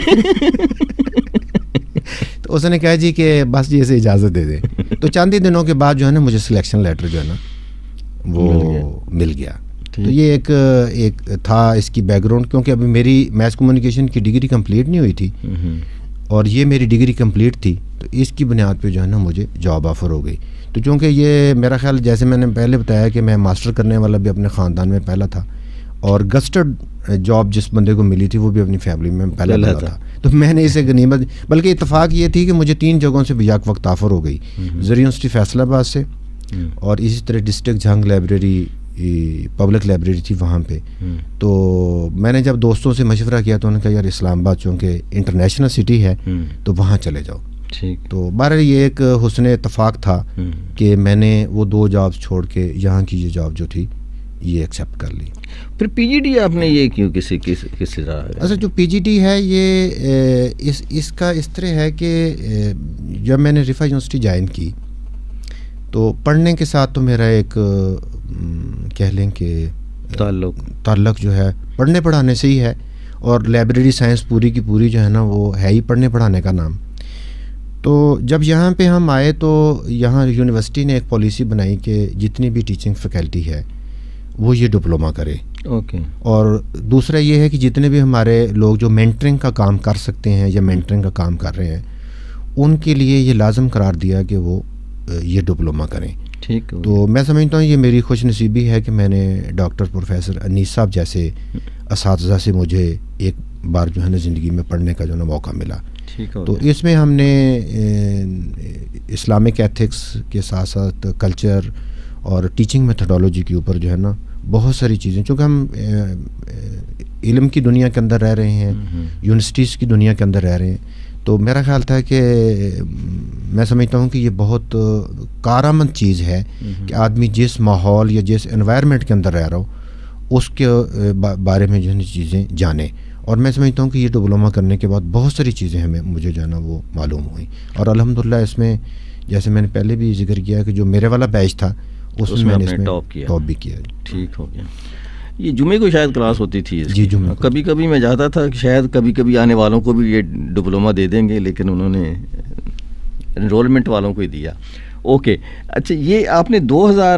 تو اس نے کہا جی کہ بس جی اسے اجازت دے دے. تو چند ہی دنوں کے بعد جو ہے نا مجھے سلیکشن لیٹر جو ہے نا وہ مل گیا. تو یہ ایک ایک تھا اس کی بیک گراؤنڈ، کیونکہ ابھی میری میس کمیونیکیشن کی ڈگری کمپلیٹ نہیں ہوئی تھی اور یہ میری ڈگری کمپلیٹ تھی. تو اس کی بنیاد پہ جو ہے نا مجھے جاب آفر ہو گئی. تو چونکہ یہ میرا خیال جیسے میں نے پہلے بتایا کہ میں ماسٹر کرنے والا بھی اپنے خاندان میں پہلا تھا، اور گسٹڈ جاب جس بندے کو ملی تھی وہ بھی اپنی فیملی میں پہلا بندہ تھا. تو میں نے اسے غنیمت، بلکہ اتفاق یہ تھی کہ مجھے تین جگہوں سے بیک وقت آفر ہو گئی. زر یونیورسٹی فیصل آباد سے، اور اسی طرح district Jhang library public library تھی وہاں پہ. تو میں نے جب دوستوں سے مشورہ کیا تو انہوں نے کہا یار اسلام آباد چونکہ انٹرنیشنل سٹی ہے تو وہاں چلے جاؤ. تو بہرحال یہ ایک حسن اتفاق تھا کہ میں نے وہ دو جابس چھوڑ کے یہاں کی یہ جاب جو تھی یہ ایکسیپٹ کر لی. پھر پی جی ڈی آپ نے یہ کیوں کسی کس کس طرح؟ اچھا جو پی جی ڈی ہے یہ اس اس کا اس طرح ہے کہ جب میں نے ریفا یونیورسٹی جوائن کی تو پڑھنے کے ساتھ تو میرا ایک کہہ لیں کہ تعلق تعلق جو ہے پڑھنے پڑھانے سے ہی ہے، اور لائبریری سائنس پوری کی پوری جو ہے نا وہ ہے ہی پڑھنے پڑھانے کا نام. تو جب یہاں پہ ہم آئے تو یہاں یونیورسٹی نے ایک پالیسی بنائی کہ جتنی بھی ٹیچنگ فیکلٹی ہے وہ یہ ڈپلومہ کرے. اوکے. اور دوسرا یہ ہے کہ جتنے بھی ہمارے لوگ جو مینٹرنگ کا کام کر سکتے ہیں یا مینٹرنگ کا کام کر رہے ہیں ان کے لیے یہ لازم قرار دیا کہ وہ یہ ڈپلومہ کریں. ٹھیک. تو میں سمجھتا ہوں یہ میری خوش نصیبی ہے کہ میں نے ڈاکٹر پروفیسر انیس صاحب جیسے اساتذہ سے مجھے ایک بار جو ہے نا زندگی میں پڑھنے کا جو ہے نا موقع ملا. تو اس میں ہم نے اسلامک ایتھکس کے ساتھ ساتھ کلچر اور ٹیچنگ میتھڈالوجی کے اوپر جو ہے نا بہت ساری چیزیں، چونکہ ہم علم کی دنیا کے اندر رہ رہے ہیں، یونیورسٹیز کی دنیا کے اندر رہ رہے ہیں، تو میرا خیال تھا کہ میں سمجھتا ہوں کہ یہ بہت کارآمد چیز ہے کہ آدمی جس ماحول یا جس انوائرمنٹ کے اندر رہ رہا ہو اس کے بارے میں جو ہے چیزیں جانیں. اور میں سمجھتا ہوں کہ یہ ڈپلوما کرنے کے بعد بہت ساری چیزیں ہمیں مجھے جو ہے نا وہ معلوم ہوئیں، اور الحمدللہ اس میں جیسے میں نے پہلے بھی ذکر کیا کہ جو میرے والا بیچ تھا اس, اس میں میں نے ٹاپ کیا ٹاپ بھی کیا. ٹھیک ہو گیا. یہ جمعے کو شاید کلاس ہوتی تھی جی جمعہ. کبھی کبھی میں چاہتا تھا کہ شاید کبھی کبھی آنے والوں کو بھی یہ ڈپلوما دے دیں گے، لیکن انہوں نے انرولمنٹ والوں کو ہی دیا. اوکے. اچھا، یہ آپ نے دو ہزار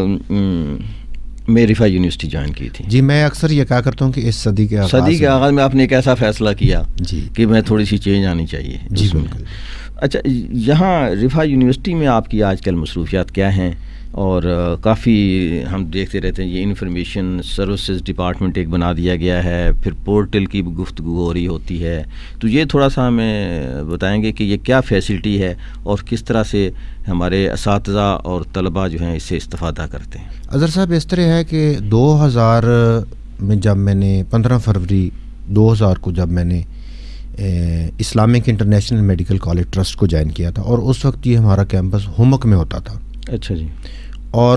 میں رفا یونیورسٹی جوائن کی تھی. جی میں اکثر یہ کہا کرتا ہوں کہ اس صدی کے صدی کے آغاز میں آپ نے ایک ایسا فیصلہ کیا جی کہ میں تھوڑی سی چینج آنی چاہیے. جی بالکل. اچھا، یہاں رفا یونیورسٹی میں آپ کی آج کل مصروفیات کیا ہیں؟ اور کافی ہم دیکھتے رہتے ہیں یہ انفارمیشن سروسز ڈپارٹمنٹ ایک بنا دیا گیا ہے، پھر پورٹل کی گفتگو ہو رہی ہوتی ہے، تو یہ تھوڑا سا ہمیں بتائیں گے کہ یہ کیا فیسلٹی ہے اور کس طرح سے ہمارے اساتذہ اور طلباء جو ہیں اس سے استفادہ کرتے ہیں؟ اظہر صاحب اس طرح ہے کہ دو ہزار میں جب میں نے پندرہ فروری دو ہزار کو جب میں نے Islamic international medical college trust کو جوائن کیا تھا، اور اس وقت یہ ہمارا کیمپس ہومک میں ہوتا تھا. اچھا جی. اور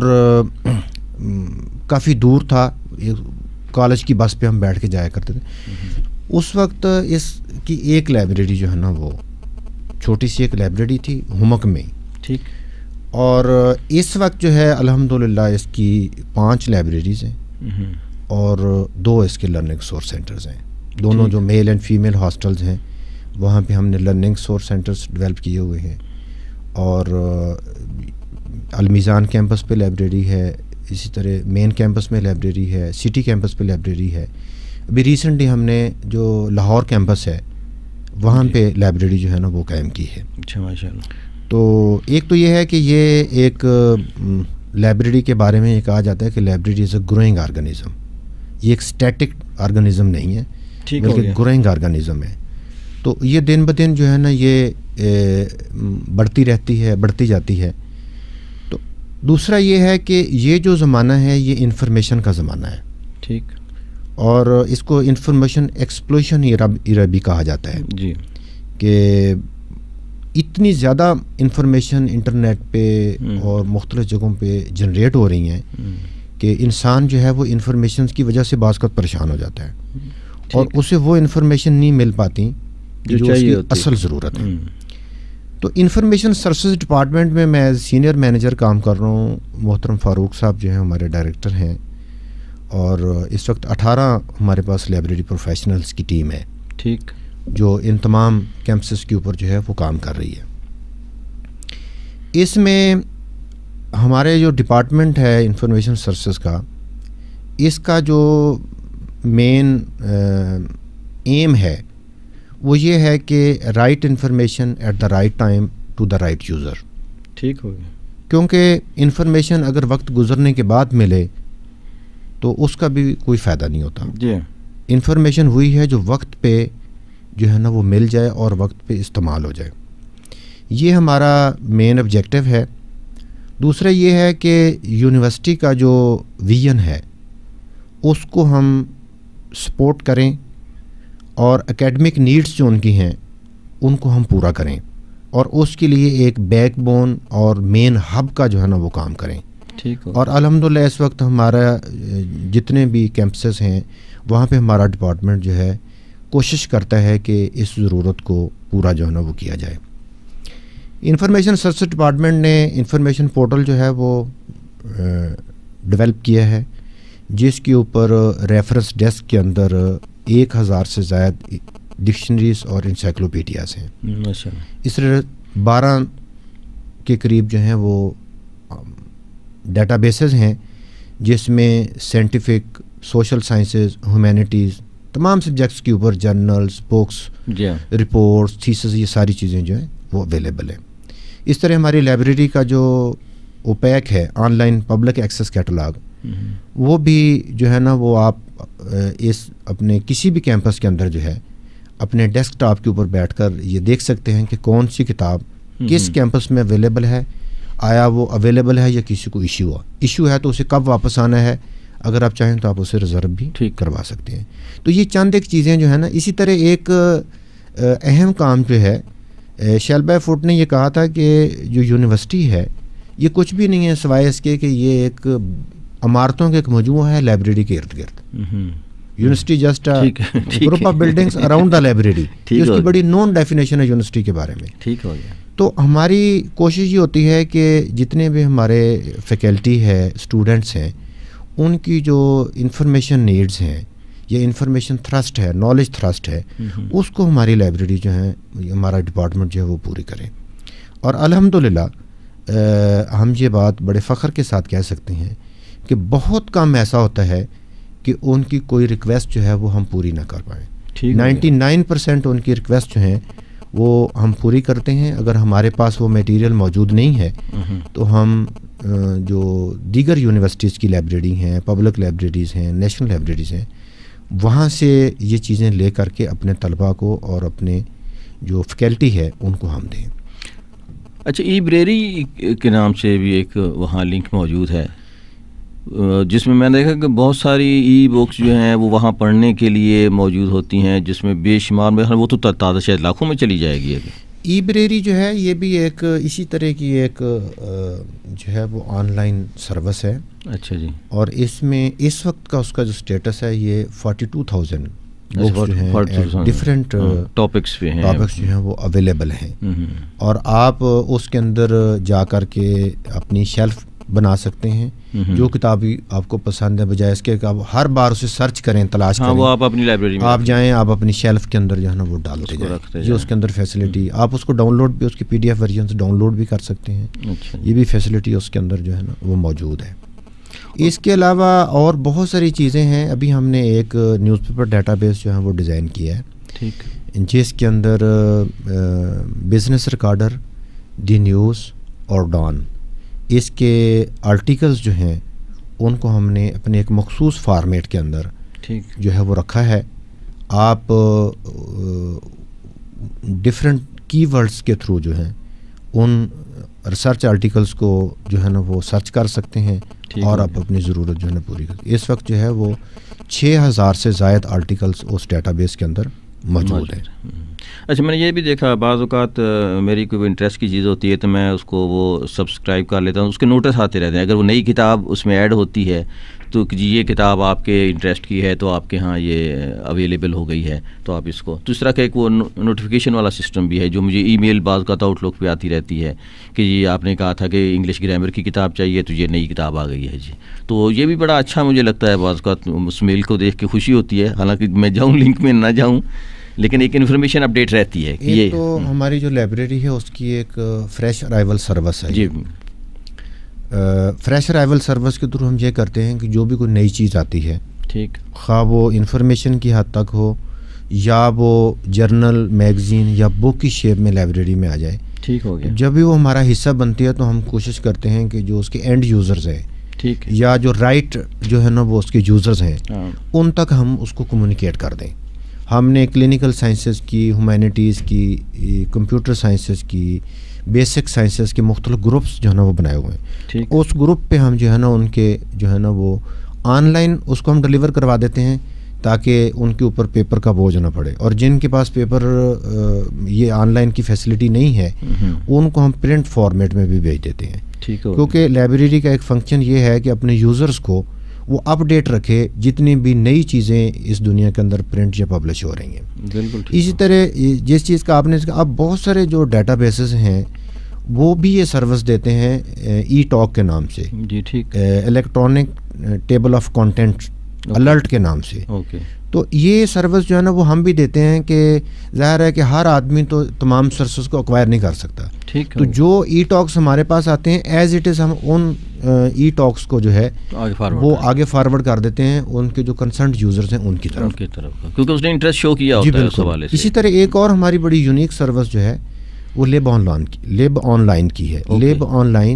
کافی دور تھا، کالج کی بس پہ ہم بیٹھ کے جایا کرتے تھے. اس وقت اس کی ایک لائبریری جو ہے نا وہ چھوٹی سی ایک لائبریری تھی ہومک میں. ٹھیک. اور اس وقت جو ہے الحمدللہ اس کی پانچ لائبریریز ہیں اور دو اس کے لرننگ سورس سینٹرز ہیں. دونوں جو میل اینڈ فیمیل ہاسٹلز ہیں وہاں پہ ہم نے لرننگ سورس سینٹرز ڈیولپ کیے ہوئے ہیں. اور المیزان کیمپس پہ لائبریری ہے، اسی طرح مین کیمپس میں لائبریری ہے، سٹی کیمپس پہ لائبریری ہے. ابھی ریسنٹلی ہم نے جو لاہور کیمپس ہے وہاں پہ لائبریری جو ہے نا وہ قائم کی ہے. اچھا ماشاء اللہ. تو ایک تو یہ ہے کہ یہ ایک لائبریری کے بارے میں یہ کہا جاتا ہے کہ library is a growing organism. یہ ایک اسٹیٹک آرگنزم نہیں ہے بلکہ گروئنگ آرگنزم ہے. تو یہ دن بدن جو ہے نا یہ بڑھتی رہتی ہے، بڑھتی جاتی ہے. تو دوسرا یہ ہے کہ یہ جو زمانہ ہے یہ انفارمیشن کا زمانہ ہے. ٹھیک. اور اس کو انفارمیشن ایکسپلوشن ایرا بھی کہا جاتا ہے جی، کہ اتنی زیادہ انفارمیشن انٹرنیٹ پہ اور مختلف جگہوں پہ جنریٹ ہو رہی ہیں کہ انسان جو ہے وہ انفارمیشن کی وجہ سے بعض وقت پریشان ہو جاتا ہے اور اسے وہ انفارمیشن نہیں مل پاتی جو اس کی اصل ضرورت ہے. تو انفارمیشن سروسز ڈپارٹمنٹ میں میں سینئر مینیجر کام کر رہا ہوں. محترم فاروق صاحب جو ہیں ہمارے ڈائریکٹر ہیں، اور اس وقت اٹھارہ ہمارے پاس لائبریری پروفیشنلز کی ٹیم ہے. ٹھیک. جو ان تمام کیمپسز کے اوپر جو ہے وہ کام کر رہی ہے. اس میں ہمارے جو ڈپارٹمنٹ ہے انفارمیشن سروسز کا، اس کا جو مین ایم ہے وہ یہ ہے کہ right information at the right time to the right user. ٹھیک ہو گیا. کیونکہ انفارمیشن اگر وقت گزرنے کے بعد ملے تو اس کا بھی کوئی فائدہ نہیں ہوتا. جی. انفارمیشن وہی ہے جو وقت پہ جو ہے نا وہ مل جائے اور وقت پہ استعمال ہو جائے. یہ ہمارا مین آبجیکٹو ہے. دوسرا یہ ہے کہ یونیورسٹی کا جو ویژن ہے اس کو ہم سپورٹ کریں اور اکیڈمک نیڈز جو ان کی ہیں ان کو ہم پورا کریں، اور اس کے لیے ایک بیک بون اور مین ہب کا جو ہے نا وہ کام کریں. ٹھیک. اور الحمدللہ اس وقت ہمارا جتنے بھی کیمپسز ہیں وہاں پہ ہمارا ڈپارٹمنٹ جو ہے کوشش کرتا ہے کہ اس ضرورت کو پورا جو ہے نا وہ کیا جائے. انفارمیشن سروسز ڈپارٹمنٹ نے انفارمیشن پورٹل جو ہے وہ ڈیولپ کیا ہے جس کے اوپر ریفرنس ڈیسک کے اندر ایک ہزار سے زائد ڈکشنریز اور انسائکلوپیڈیاز ہیں. اس طرح بارہ کے قریب جو ہیں وہ ڈیٹا بیسز ہیں جس میں سائنٹیفک، سوشل سائنسز، ہیومینٹیز، تمام سبجیکٹس کے اوپر جرنلز، بکس، رپورٹس، تھیسز، یہ ساری چیزیں جو ہیں وہ اویلیبل ہیں. اس طرح ہماری لائبریری کا جو اوپیک ہے online public access catalogue, وہ بھی جو ہے نا وہ آپ اس اپنے کسی بھی کیمپس کے اندر جو ہے اپنے ڈیسک ٹاپ کے اوپر بیٹھ کر یہ دیکھ سکتے ہیں کہ کون سی کتاب کس کیمپس میں اویلیبل ہے، آیا وہ اویلیبل ہے یا کسی کو ایشو ہوا ایشو ہے تو اسے کب واپس آنا ہے، اگر آپ چاہیں تو آپ اسے ریزرو بھی ٹھیک کروا سکتے ہیں. تو یہ چند ایک چیزیں جو ہے نا. اسی طرح ایک اہم کام جو ہے شیلبا فوڈ نے یہ کہا تھا کہ جو یونیورسٹی ہے یہ کچھ بھی نہیں ہے سوائے اس کے کہ یہ ایک عمارتوں کا ایک مجموعہ ہے لائبریری کے ارد گرد. University just group of buildings around the library, اس کی بڑی نون ڈیفینیشن ہے یونیورسٹی کے بارے میں. ٹھیک ہو گیا. تو ہماری کوشش یہ ہوتی ہے کہ جتنے بھی ہمارے فیکلٹی ہے اسٹوڈنٹس ہیں ان کی جو انفارمیشن نیڈز ہیں یا انفارمیشن تھرسٹ ہے، نالج تھرسٹ ہے، اس کو ہماری لائبریری جو ہے ہمارا ڈپارٹمنٹ جو ہے وہ پوری کریں. اور الحمدللہ ہم یہ بات بڑے فخر کے ساتھ کہہ سکتے ہیں کہ بہت کم ایسا ہوتا ہے کہ ان کی کوئی ریکویسٹ جو ہے وہ ہم پوری نہ کر پائیں. نائنٹی نائن پرسینٹ ان کی ریکویسٹ جو ہیں وہ ہم پوری کرتے ہیں. اگر ہمارے پاس وہ میٹیریل موجود نہیں ہے تو ہم جو دیگر یونیورسٹیز کی لائبریری ہیں، پبلک لائبریریز ہیں، نیشنل لائبریریز ہیں، وہاں سے یہ چیزیں لے کر کے اپنے طلباء کو اور اپنے جو فیکلٹی ہے ان کو ہم دیں. اچھا، ای بریری کے نام سے بھی ایک وہاں لنک موجود ہے جس میں میں نے دیکھا کہ بہت ساری ای بکس جو ہیں وہ وہاں پڑھنے کے لیے موجود ہوتی ہیں، جس میں بے شمار میں وہ تو تعداد شاید لاکھوں میں چلی جائے گی. ای بریری جو ہے یہ بھی ایک اسی طرح کی ایک جو ہے وہ آن لائن سروس ہے. اچھا جی. اور اس میں اس وقت کا اس کا جو اسٹیٹس ہے یہ forty two thousand different topics پہ ہیں ٹاپکس جو ہیں وہ اویلیبل ہیں. اور آپ اس کے اندر جا کر کے اپنی شیلف بنا سکتے ہیں جو کتاب آپ کو پسند ہے، بجائے اس کے کہ آپ ہر بار اسے سرچ کریں، تلاش کریں. وہ آپ اپنی لائبریری میں آپ جائیں، آپ اپنی شیلف کے اندر جو ہے نا وہ ڈالتے جائیں. یہ اس کے اندر فیسلٹی، آپ اس کو ڈاؤن لوڈ بھی، اس کی پی ڈی ایف ورژن سے ڈاؤن لوڈ بھی کر سکتے ہیں. یہ بھی فیسلٹی اس کے اندر جو ہے نا وہ موجود ہے. اس کے علاوہ اور بہت ساری چیزیں ہیں. ابھی ہم نے ایک نیوز پیپر ڈیٹا بیس جو ہے وہ ڈیزائن کیا ہے، ٹھیک، جس کے اندر بزنس ریکارڈر، دی نیوز اور ڈان، اس کے آرٹیکلز جو ہیں ان کو ہم نے اپنے ایک مخصوص فارمیٹ کے اندر جو ہے وہ رکھا ہے. آپ ڈفرینٹ کی ورڈز کے تھرو جو ہیں ان ریسرچ آرٹیکلز کو جو ہے نا وہ سرچ کر سکتے ہیں اور آپ اپنی ضرورت جو ہے نا پوری کر. اس وقت جو ہے وہ چھ ہزار سے زائد آرٹیکلز اس ڈیٹا بیس کے اندر موجود ہیں. اچھا، میں نے یہ بھی دیکھا بعض اوقات میری کوئی انٹرسٹ کی چیز ہوتی ہے تو میں اس کو وہ سبسکرائب کر لیتا ہوں، اس کے نوٹس آتے رہتے ہیں. اگر وہ نئی کتاب اس میں ایڈ ہوتی ہے تو جی یہ کتاب آپ کے انٹرسٹ کی ہے تو آپ کے ہاں یہ اویلیبل ہو گئی ہے تو آپ اس کو. تو اس طرح کا ایک وہ نوٹیفیکیشن والا سسٹم بھی ہے جو مجھے ای میل بعض کا آؤٹ لک پہ آتی رہتی ہے کہ یہ آپ نے کہا تھا کہ انگلش گرامر کی کتاب چاہیے تو یہ نئی کتاب آ گئی ہے جی. تو یہ بھی بڑا اچھا مجھے لگتا ہے. بعض کا اس میل کو دیکھ کے خوشی ہوتی ہے، حالانکہ میں جاؤں لنک میں نہ جاؤں لیکن ایک انفارمیشن اپڈیٹ رہتی ہے. یہ تو ہماری جو لائبریری ہے اس کی ایک فریش ارائیول سروس ہے جی. فریش ارائیول سروس کے تھرو ہم یہ کرتے ہیں کہ جو بھی کوئی نئی چیز آتی ہے، ٹھیک، خواہ وہ انفارمیشن کی حد تک ہو یا وہ جرنل، میگزین یا بک کی شیپ میں لائبریری میں آ جائے، ٹھیک ہو گیا، جب بھی وہ ہمارا حصہ بنتی ہے تو ہم کوشش کرتے ہیں کہ جو اس کے اینڈ یوزرز ہیں، ٹھیک، یا جو رائٹ جو ہے نا وہ اس کے یوزرز ہیں ان تک ہم اس کو کمیونیکیٹ کر دیں. ہم نے کلینکل سائنسز کی، ہیومینٹیز کی، کمپیوٹر سائنسز کی، بیسک سائنسز کے مختلف گروپس جو ہے نا وہ بنائے ہوئے ہیں. اس گروپ پہ ہم جو ہے نا ان کے جو ہے نا وہ آن لائن اس کو ہم ڈلیور کروا دیتے ہیں تاکہ ان کے اوپر پیپر کا بوجھ نہ پڑے. اور جن کے پاس پیپر یہ آن لائن کی فیسلٹی نہیں ہے ان کو ہم پرنٹ فارمیٹ میں بھی بھیج دیتے ہیں، کیونکہ لائبریری کا ایک فنکشن یہ ہے کہ اپنے یوزرز کو وہ اپ ڈیٹ رکھے جتنی بھی نئی چیزیں اس دنیا کے اندر پرنٹ یا پبلش ہو رہی ہیں. بالکل. اسی طرح جس چیز کا آپ نے اب بہت سارے جو ڈیٹا بیسز ہیں وہ بھی یہ سروس دیتے ہیں ای ٹاک کے نام سے، جی ٹھیک، electronic table of content alert کے نام سے. اوکے. تو یہ سروس جو ہے نا وہ ہم بھی دیتے ہیں کہ ظاہر ہے کہ ہر آدمی تو تمام سروسز کو ایکوائر نہیں کر سکتا، ٹھیک، تو جو ای ٹاکس ہمارے پاس آتے ہیں ایز اٹ از ہم ان ای ٹاکس کو جو ہے وہ آگے فارورڈ کر دیتے ہیں ان کے جو کنسرنڈ یوزرز ہیں ان کی طرف، کیونکہ اس نے انٹرسٹ شو کیا ہوتا ہے اس حوالے سے. اسی طرح ایک اور ہماری بڑی یونیک سروس جو ہے وہ لیب آن لائن کی لیب آن لائن کی ہے. Lab online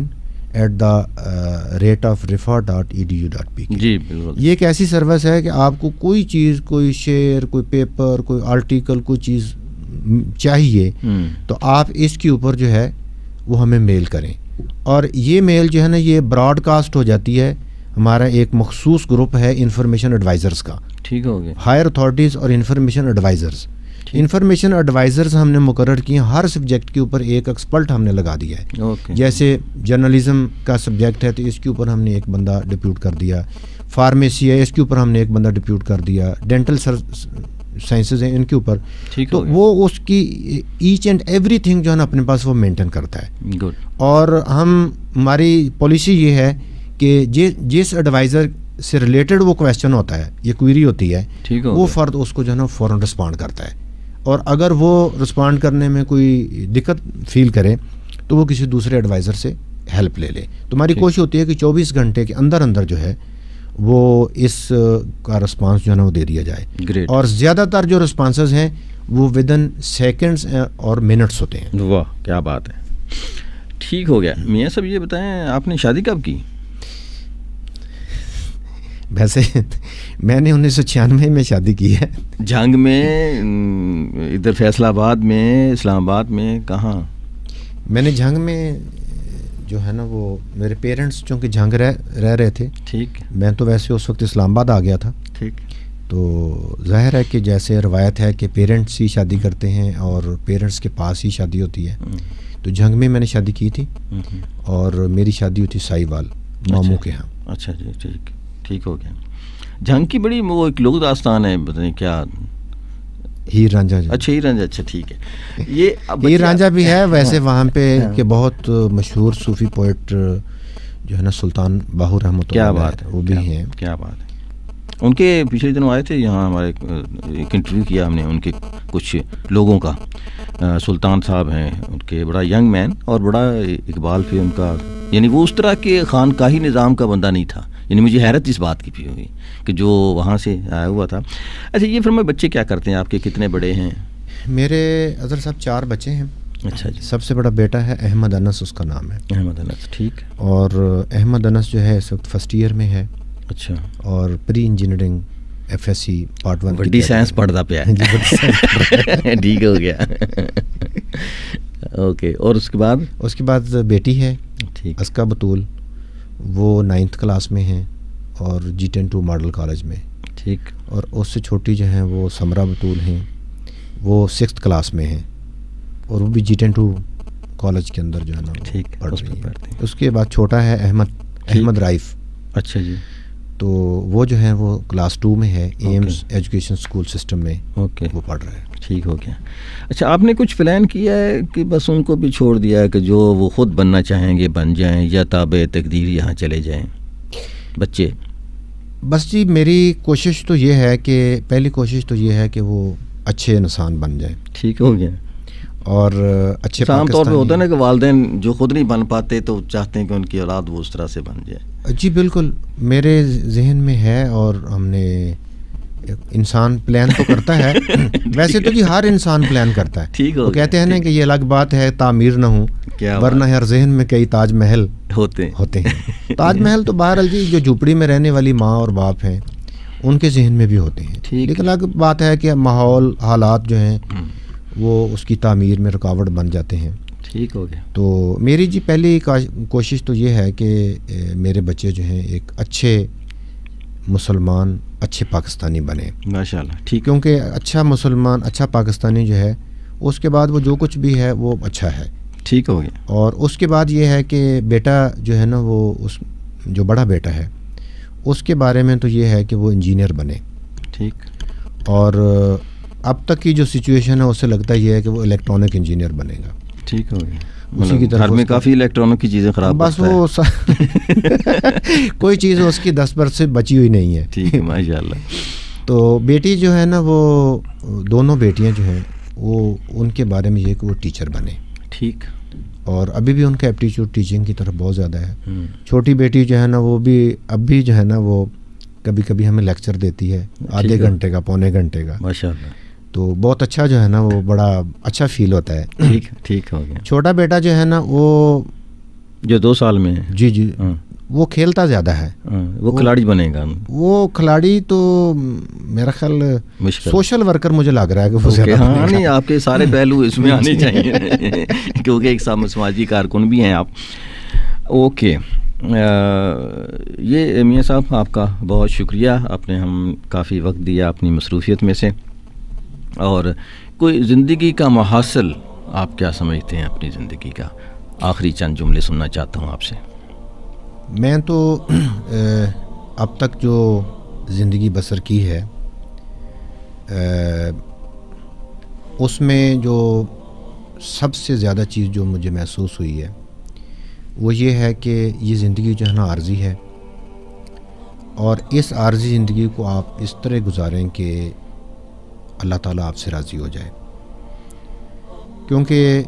at the rate of Riphah dot E D U dot P K. جی بالکل. یہ ایک ایسی سروس ہے کہ آپ کو کوئی چیز، کوئی شیئر، کوئی پیپر، کوئی آرٹیکل، کوئی چیز چاہیے تو آپ اس کے اوپر جو ہے وہ ہمیں میل کریں. اور یہ میل جو ہے نا یہ براڈ کاسٹ ہو جاتی ہے. ہمارا ایک مخصوص گروپ ہے انفارمیشن ایڈوائزرز کا. ٹھیک ہو گیا. ہائر اتھارٹیز اور انفارمیشن ایڈوائزرز. انفارمیشن ایڈوائزرز ہم نے مقرر کیے ہیں. ہر سبجیکٹ کے اوپر ایک ایکسپرٹ ہم نے لگا دیا ہے. okay. جیسے جرنلزم کا سبجیکٹ ہے تو اس کے اوپر ہم نے ایک بندہ ڈپیوٹ کر دیا. فارمیسی ہے، اس کے اوپر ہم نے ایک بندہ ڈپیوٹ کر دیا. ڈینٹل سائنسز ہیں، ان کے اوپر. تو وہ اس کی ایچ اینڈ ایوری تھنگ جو ہے نا اپنے پاس وہ مینٹین کرتا ہے. Good. اور ہم ہماری پالیسی یہ ہے کہ جس ایڈوائزر سے ریلیٹڈ وہ کویسچن ہوتا ہے، یہ کوئری ہوتی ہے، وہ فرد اس کو جو ہے نا فوراً رسپونڈ کرتا ہے. اور اگر وہ رسپونڈ کرنے میں کوئی دقت فیل کرے تو وہ کسی دوسرے ایڈوائزر سے ہیلپ لے لے. تو ہماری کوشش ہوتی ہے کہ چوبیس گھنٹے کے اندر اندر جو ہے وہ اس کا رسپانس جو ہے نا وہ دے دیا جائے. Great. اور زیادہ تر جو رسپانسز ہیں وہ ود ان سیکنڈس اور منٹس ہوتے ہیں. واہ کیا بات ہے. ٹھیک ہو گیا. میاں صاحب یہ بتائیں آپ نے شادی کب کی؟ ویسے میں نے انیس سو چھیانوے میں شادی کی ہے. جنگ میں ادھر فیصل آباد میں، اسلام آباد میں، کہاں؟ میں نے جنگ میں جو ہے نا وہ میرے پیرنٹس چونکہ جنگ رہ رہ رہے تھے. ٹھیک. میں تو ویسے اس وقت اسلام آباد آ گیا تھا. ٹھیک. تو ظاہر ہے کہ جیسے روایت ہے کہ پیرنٹس ہی شادی کرتے ہیں اور پیرنٹس کے پاس ہی شادی ہوتی ہے. تو جنگ میں میں نے شادی کی تھی اور میری شادی ہوئی تھی سائی وال ماموں کے ہاں. اچھا جی. ٹھیک ٹھیک ہو گیا. جنگ کی بڑی وہ ایک لوگ داستان ہے، بتائیں کیا؟ ہیر رانجھا. اچھا ہیر رانجھا. اچھا ٹھیک ہے. یہ ہیر رانجھا بھی ہے ویسے وہاں پہ کہ بہت مشہور صوفی پوئٹ جو ہے نا سلطان باہو رحمۃ اللہ. کیا بات ہے. وہ بھی ہیں. کیا بات ہے. ان کے پچھلے دنوں آئے تھے یہاں، ہمارے ایک انٹرویو کیا ہم نے ان کے کچھ لوگوں کا. سلطان صاحب ہیں ان کے، بڑا ینگ مین اور بڑا اقبال پہ ان کا، یعنی وہ اس طرح کے خانقاہی نظام کا بندہ نہیں تھا. یعنی مجھے حیرت اس بات کی بھی ہوئی کہ جو وہاں سے آیا ہوا تھا. اچھا یہ فرمائیں بچے کیا کرتے ہیں آپ کے؟ کتنے بڑے ہیں؟ میرے اظہر صاحب چار بچے ہیں. اچھا جی. سب سے بڑا بیٹا ہے احمد انس، اس کا نام ہے. احمد انس. ٹھیک. اور احمد انس جو ہے اس وقت فرسٹ ایئر میں ہے. اچھا. اور pre engineering F S C part one. بڑی سائنس پڑھتا پیا ہے. ٹھیک ہو گیا. اوکے. اور اس کے بعد اس کے بعد بیٹی ہے اسکا بطول، وہ نائنتھ کلاس میں ہیں اور G ten two model college میں. ٹھیک. اور اس سے چھوٹی جو ہیں وہ سمرا بطول ہیں، وہ سکستھ کلاس میں ہیں اور وہ بھی جی ٹین ٹو کالج کے اندر جو ہے نا پڑھ رہی ہیں. اس کے بعد چھوٹا ہے احمد احمد رائف. اچھا جی. تو وہ جو ہے وہ کلاس ٹو میں ہے، ایمز ایجوکیشن اسکول سسٹم میں. اوکے. وہ پڑھ رہے ہیں. ٹھیک ہو گیا. اچھا آپ نے کچھ پلان کیا ہے کہ بس ان کو بھی چھوڑ دیا ہے کہ جو وہ خود بننا چاہیں گے بن جائیں، یا تابع تقدیر یہاں چلے جائیں بچے؟ بس جی میری کوشش تو یہ ہے کہ پہلی کوشش تو یہ ہے کہ وہ اچھے انسان بن جائیں. ٹھیک ہو گیا. اور اچھے عام طور پہ ہوتا ہے نا کہ والدین جو خود نہیں بن پاتے تو چاہتے ہیں کہ ان کی اولاد وہ اس طرح سے بن جائے. جی بالکل میرے ذہن میں ہے اور ہم نے انسان پلان تو کرتا ہے. ویسے تو جی ہر انسان پلان کرتا ہے. وہ کہتے ہیں نا کہ یہ الگ بات ہے تعمیر نہ ہوں، ورنہ ہر ذہن میں کئی تاج محل ہوتے ہوتے ہیں. تاج محل تو بہرحال جی جو جھوپڑی میں رہنے والی ماں اور باپ ہیں ان کے ذہن میں بھی ہوتے ہیں. لیکن الگ بات ہے کہ ماحول حالات جو ہیں وہ اس کی تعمیر میں رکاوٹ بن جاتے ہیں. ٹھیک ہو گیا. تو میری جی پہلی کوشش تو یہ ہے کہ میرے بچے جو ہیں ایک اچھے مسلمان، اچھے پاکستانی بنے. ماشاءاللہ. ٹھیک. کیونکہ اچھا مسلمان، اچھا پاکستانی جو ہے اس کے بعد وہ جو کچھ بھی ہے وہ اچھا ہے. ٹھیک ہو گیا. اور اس کے بعد یہ ہے کہ بیٹا جو ہے نا وہ اس جو بڑا بیٹا ہے اس کے بارے میں تو یہ ہے کہ وہ انجینئر بنے. ٹھیک. اور اب تک کی جو سچویشن ہے اس سے لگتا یہ ہے کہ وہ الیکٹرانک انجینئر بنے گا. ٹھیک ہو گیا. اسی کی طرف گھر میں کافی الیکٹرانک کی چیزیں خراب بس وہ کوئی چیز اس کی دس پر سے بچی ہوئی نہیں ہے. ٹھیک ہے. ماشاء اللہ. تو بیٹی جو ہے نا وہ دونوں بیٹیاں جو ہیں وہ ان کے بارے میں یہ کہ وہ ٹیچر بنے. ٹھیک. اور ابھی بھی ان کا ایپٹیچیوڈ ٹیچنگ کی طرف بہت زیادہ ہے. چھوٹی بیٹی جو ہے نا وہ بھی اب بھی جو ہے نا وہ کبھی کبھی ہمیں لیکچر دیتی ہے آدھے گھنٹے کا پونے گھنٹے کا. ماشاء اللہ. تو بہت اچھا جو ہے نا وہ بڑا اچھا فیل ہوتا ہے. ٹھیک. ٹھیک ہو گیا. چھوٹا بیٹا جو ہے نا وہ جو دو سال میں ہے. جی جی وہ کھیلتا زیادہ ہے. وہ کھلاڑی بنے گا. وہ کھلاڑی تو میرا خیال سوشل ورکر مجھے لگ رہا ہے کہ وہ زیادہ. ہاں نہیں آپ کے سارے پہلو اس میں آنے چاہیے کیونکہ ایک سماجی کارکن بھی ہیں آپ. اوکے یہ میاں صاحب آپ کا بہت شکریہ, آپ نے ہم کافی وقت دیا اپنی مصروفیت میں سے. اور کوئی زندگی کا محاصل آپ کیا سمجھتے ہیں اپنی زندگی کا؟ آخری چند جملے سننا چاہتا ہوں آپ سے. میں تو اب تک جو زندگی بسر کی ہے اس میں جو سب سے زیادہ چیز جو مجھے محسوس ہوئی ہے وہ یہ ہے کہ یہ زندگی جو ہے نا عارضی ہے, اور اس عارضی زندگی کو آپ اس طرح گزاریں کہ اللہ تعالیٰ آپ سے راضی ہو جائے. کیونکہ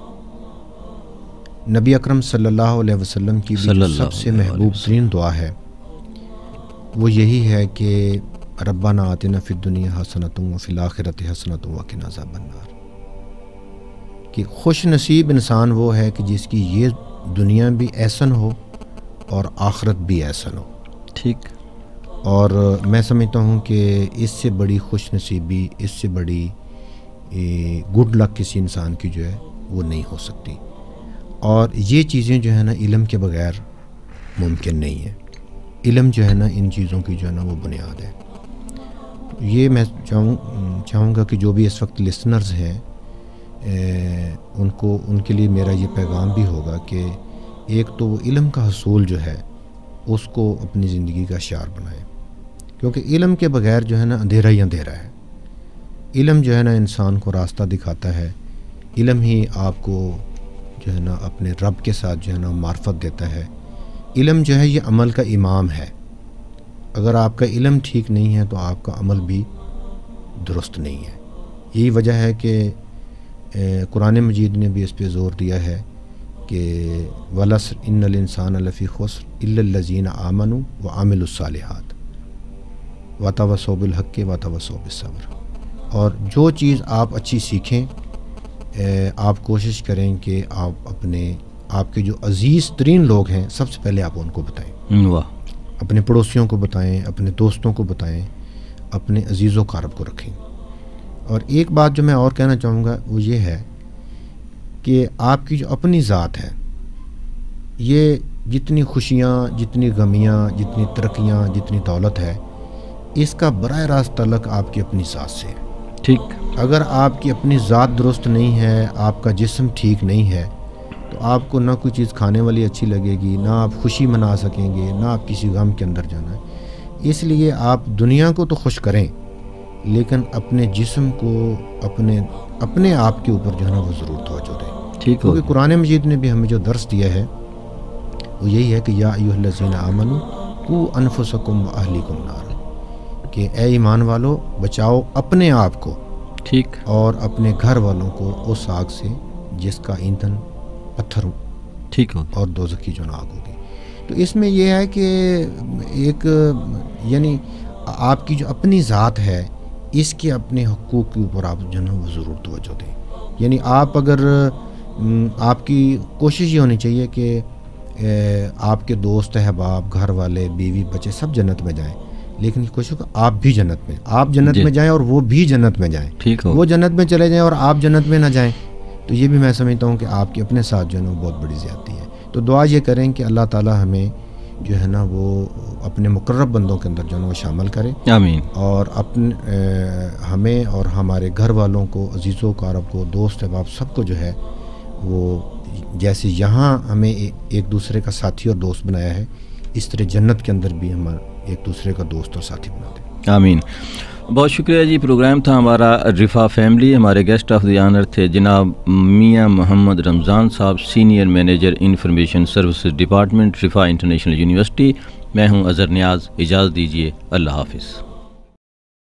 نبی اکرم صلی اللہ علیہ وسلم کی بھی سب سے محبوب ترین دعا ہے وہ یہی ہے کہ ربنا آتنا فی الدنیا حسنۃ وفی الآخرۃ حسنۃ وقنا عذاب النار, کہ خوش نصیب انسان وہ ہے کہ جس کی یہ دنیا بھی احسن ہو اور آخرت بھی احسن ہو. ٹھیک. اور میں سمجھتا ہوں کہ اس سے بڑی خوش نصیبی, اس سے بڑی گڈ لک کسی انسان کی جو ہے وہ نہیں ہو سکتی. اور یہ چیزیں جو ہے نا علم کے بغیر ممکن نہیں ہے. علم جو ہے نا ان چیزوں کی جو ہے نا وہ بنیاد ہے. یہ میں چاہوں چاہوں گا کہ جو بھی اس وقت لسنرز ہیں ان کو ان کے لیے میرا یہ پیغام بھی ہوگا کہ ایک تو وہ علم کا حصول جو ہے اس کو اپنی زندگی کا شعار بنائیں, کیونکہ علم کے بغیر جو ہے نا اندھیرا ہی اندھیرا ہے. علم جو ہے نا انسان کو راستہ دکھاتا ہے. علم ہی آپ کو جو ہے نا اپنے رب کے ساتھ جو ہے نا معرفت دیتا ہے. علم جو ہے یہ عمل کا امام ہے. اگر آپ کا علم ٹھیک نہیں ہے تو آپ کا عمل بھی درست نہیں ہے. یہی وجہ ہے کہ قرآن مجید نے بھی اس پہ زور دیا ہے کہ وَالْعَصْرِ إِنَّ الْإِنسَانَ لَفِي خُسْرٍ إِلَّا الَّذِينَ آمَنُوا وَعَمِلُوا الصَّالِحَاتِ وَتَوَاصَوْا بِالْحَقِّ وَتَوَاصَوْا بِالصَّبْرِ. اور جو چیز آپ اچھی سیکھیں آپ کوشش کریں کہ آپ اپنے آپ کے جو عزیز ترین لوگ ہیں سب سے پہلے آپ ان کو بتائیں. واہ. اپنے پڑوسیوں کو بتائیں, اپنے دوستوں کو بتائیں, اپنے عزیز و قارب کو رکھیں. اور ایک بات جو میں اور کہنا چاہوں گا وہ یہ ہے کہ آپ کی جو اپنی ذات ہے یہ جتنی خوشیاں, جتنی غمیاں, جتنی ترقیاں, جتنی دولت ہے اس کا براہ راست تعلق آپ کی اپنی ذات سے ہے. ٹھیک. اگر آپ کی اپنی ذات درست نہیں ہے, آپ کا جسم ٹھیک نہیں ہے تو آپ کو نہ کوئی چیز کھانے والی اچھی لگے گی, نہ آپ خوشی منا سکیں گے, نہ آپ کسی غم کے اندر جانا ہے. اس لیے آپ دنیا کو تو خوش کریں لیکن اپنے جسم کو اپنے اپنے آپ کے اوپر جو ہے نا وہ ضرور توجہ دیں. ٹھیک. کیونکہ قرآن مجید نے بھی ہمیں جو درس دیا ہے وہ یہی ہے کہ یا ایھا الذین آمنوا قوا انفسکم واہلیکم نارا, کہ اے ایمان والو بچاؤ اپنے آپ کو. ٹھیک. اور اپنے گھر والوں کو اس آگ سے جس کا ایندھن پتھر ہو. ٹھیک ہو. اور دوزخ کی جو آگ ہوگی. تو اس میں یہ ہے کہ ایک یعنی آپ کی جو اپنی ذات ہے اس کے اپنے حقوق کے اوپر آپ جو ہے وہ ضرور توجہ دیں. یعنی آپ اگر آپ کی کوشش یہ ہونی چاہیے کہ آپ کے دوست احباب, گھر والے, بیوی, بچے سب جنت میں جائیں, لیکن کوشش کرو آپ بھی جنت میں آپ جنت جی. میں جائیں اور وہ بھی جنت میں جائیں. ٹھیک ہو. وہ جنت میں چلے جائیں اور آپ جنت میں نہ جائیں تو یہ بھی میں سمجھتا ہوں کہ آپ کے اپنے ساتھ جو ہے نا وہ بہت بڑی زیادتی ہے. تو دعا یہ کریں کہ اللہ تعالی ہمیں جو ہے نا وہ اپنے مقرب بندوں کے اندر جو ہے نا وہ شامل کرے. آمین. اور اپنے ہمیں اور ہمارے گھر والوں کو, عزیزوں قارب کو, دوست احباب سب کو جو ہے وہ جیسے یہاں ہمیں ایک دوسرے کا ساتھی اور دوست بنایا ہے اس طرح جنت کے اندر بھی ہم ایک دوسرے کا دوست اور ساتھی بنا دیں. آمین. بہت شکریہ جی. پروگرام تھا ہمارا رفا فیملی. ہمارے گیسٹ آف دی آنر تھے جناب میاں محمد رمضان صاحب, senior manager information services department, Riphah international university. میں ہوں اظہر نیاز. اجازت دیجیے. اللہ حافظ.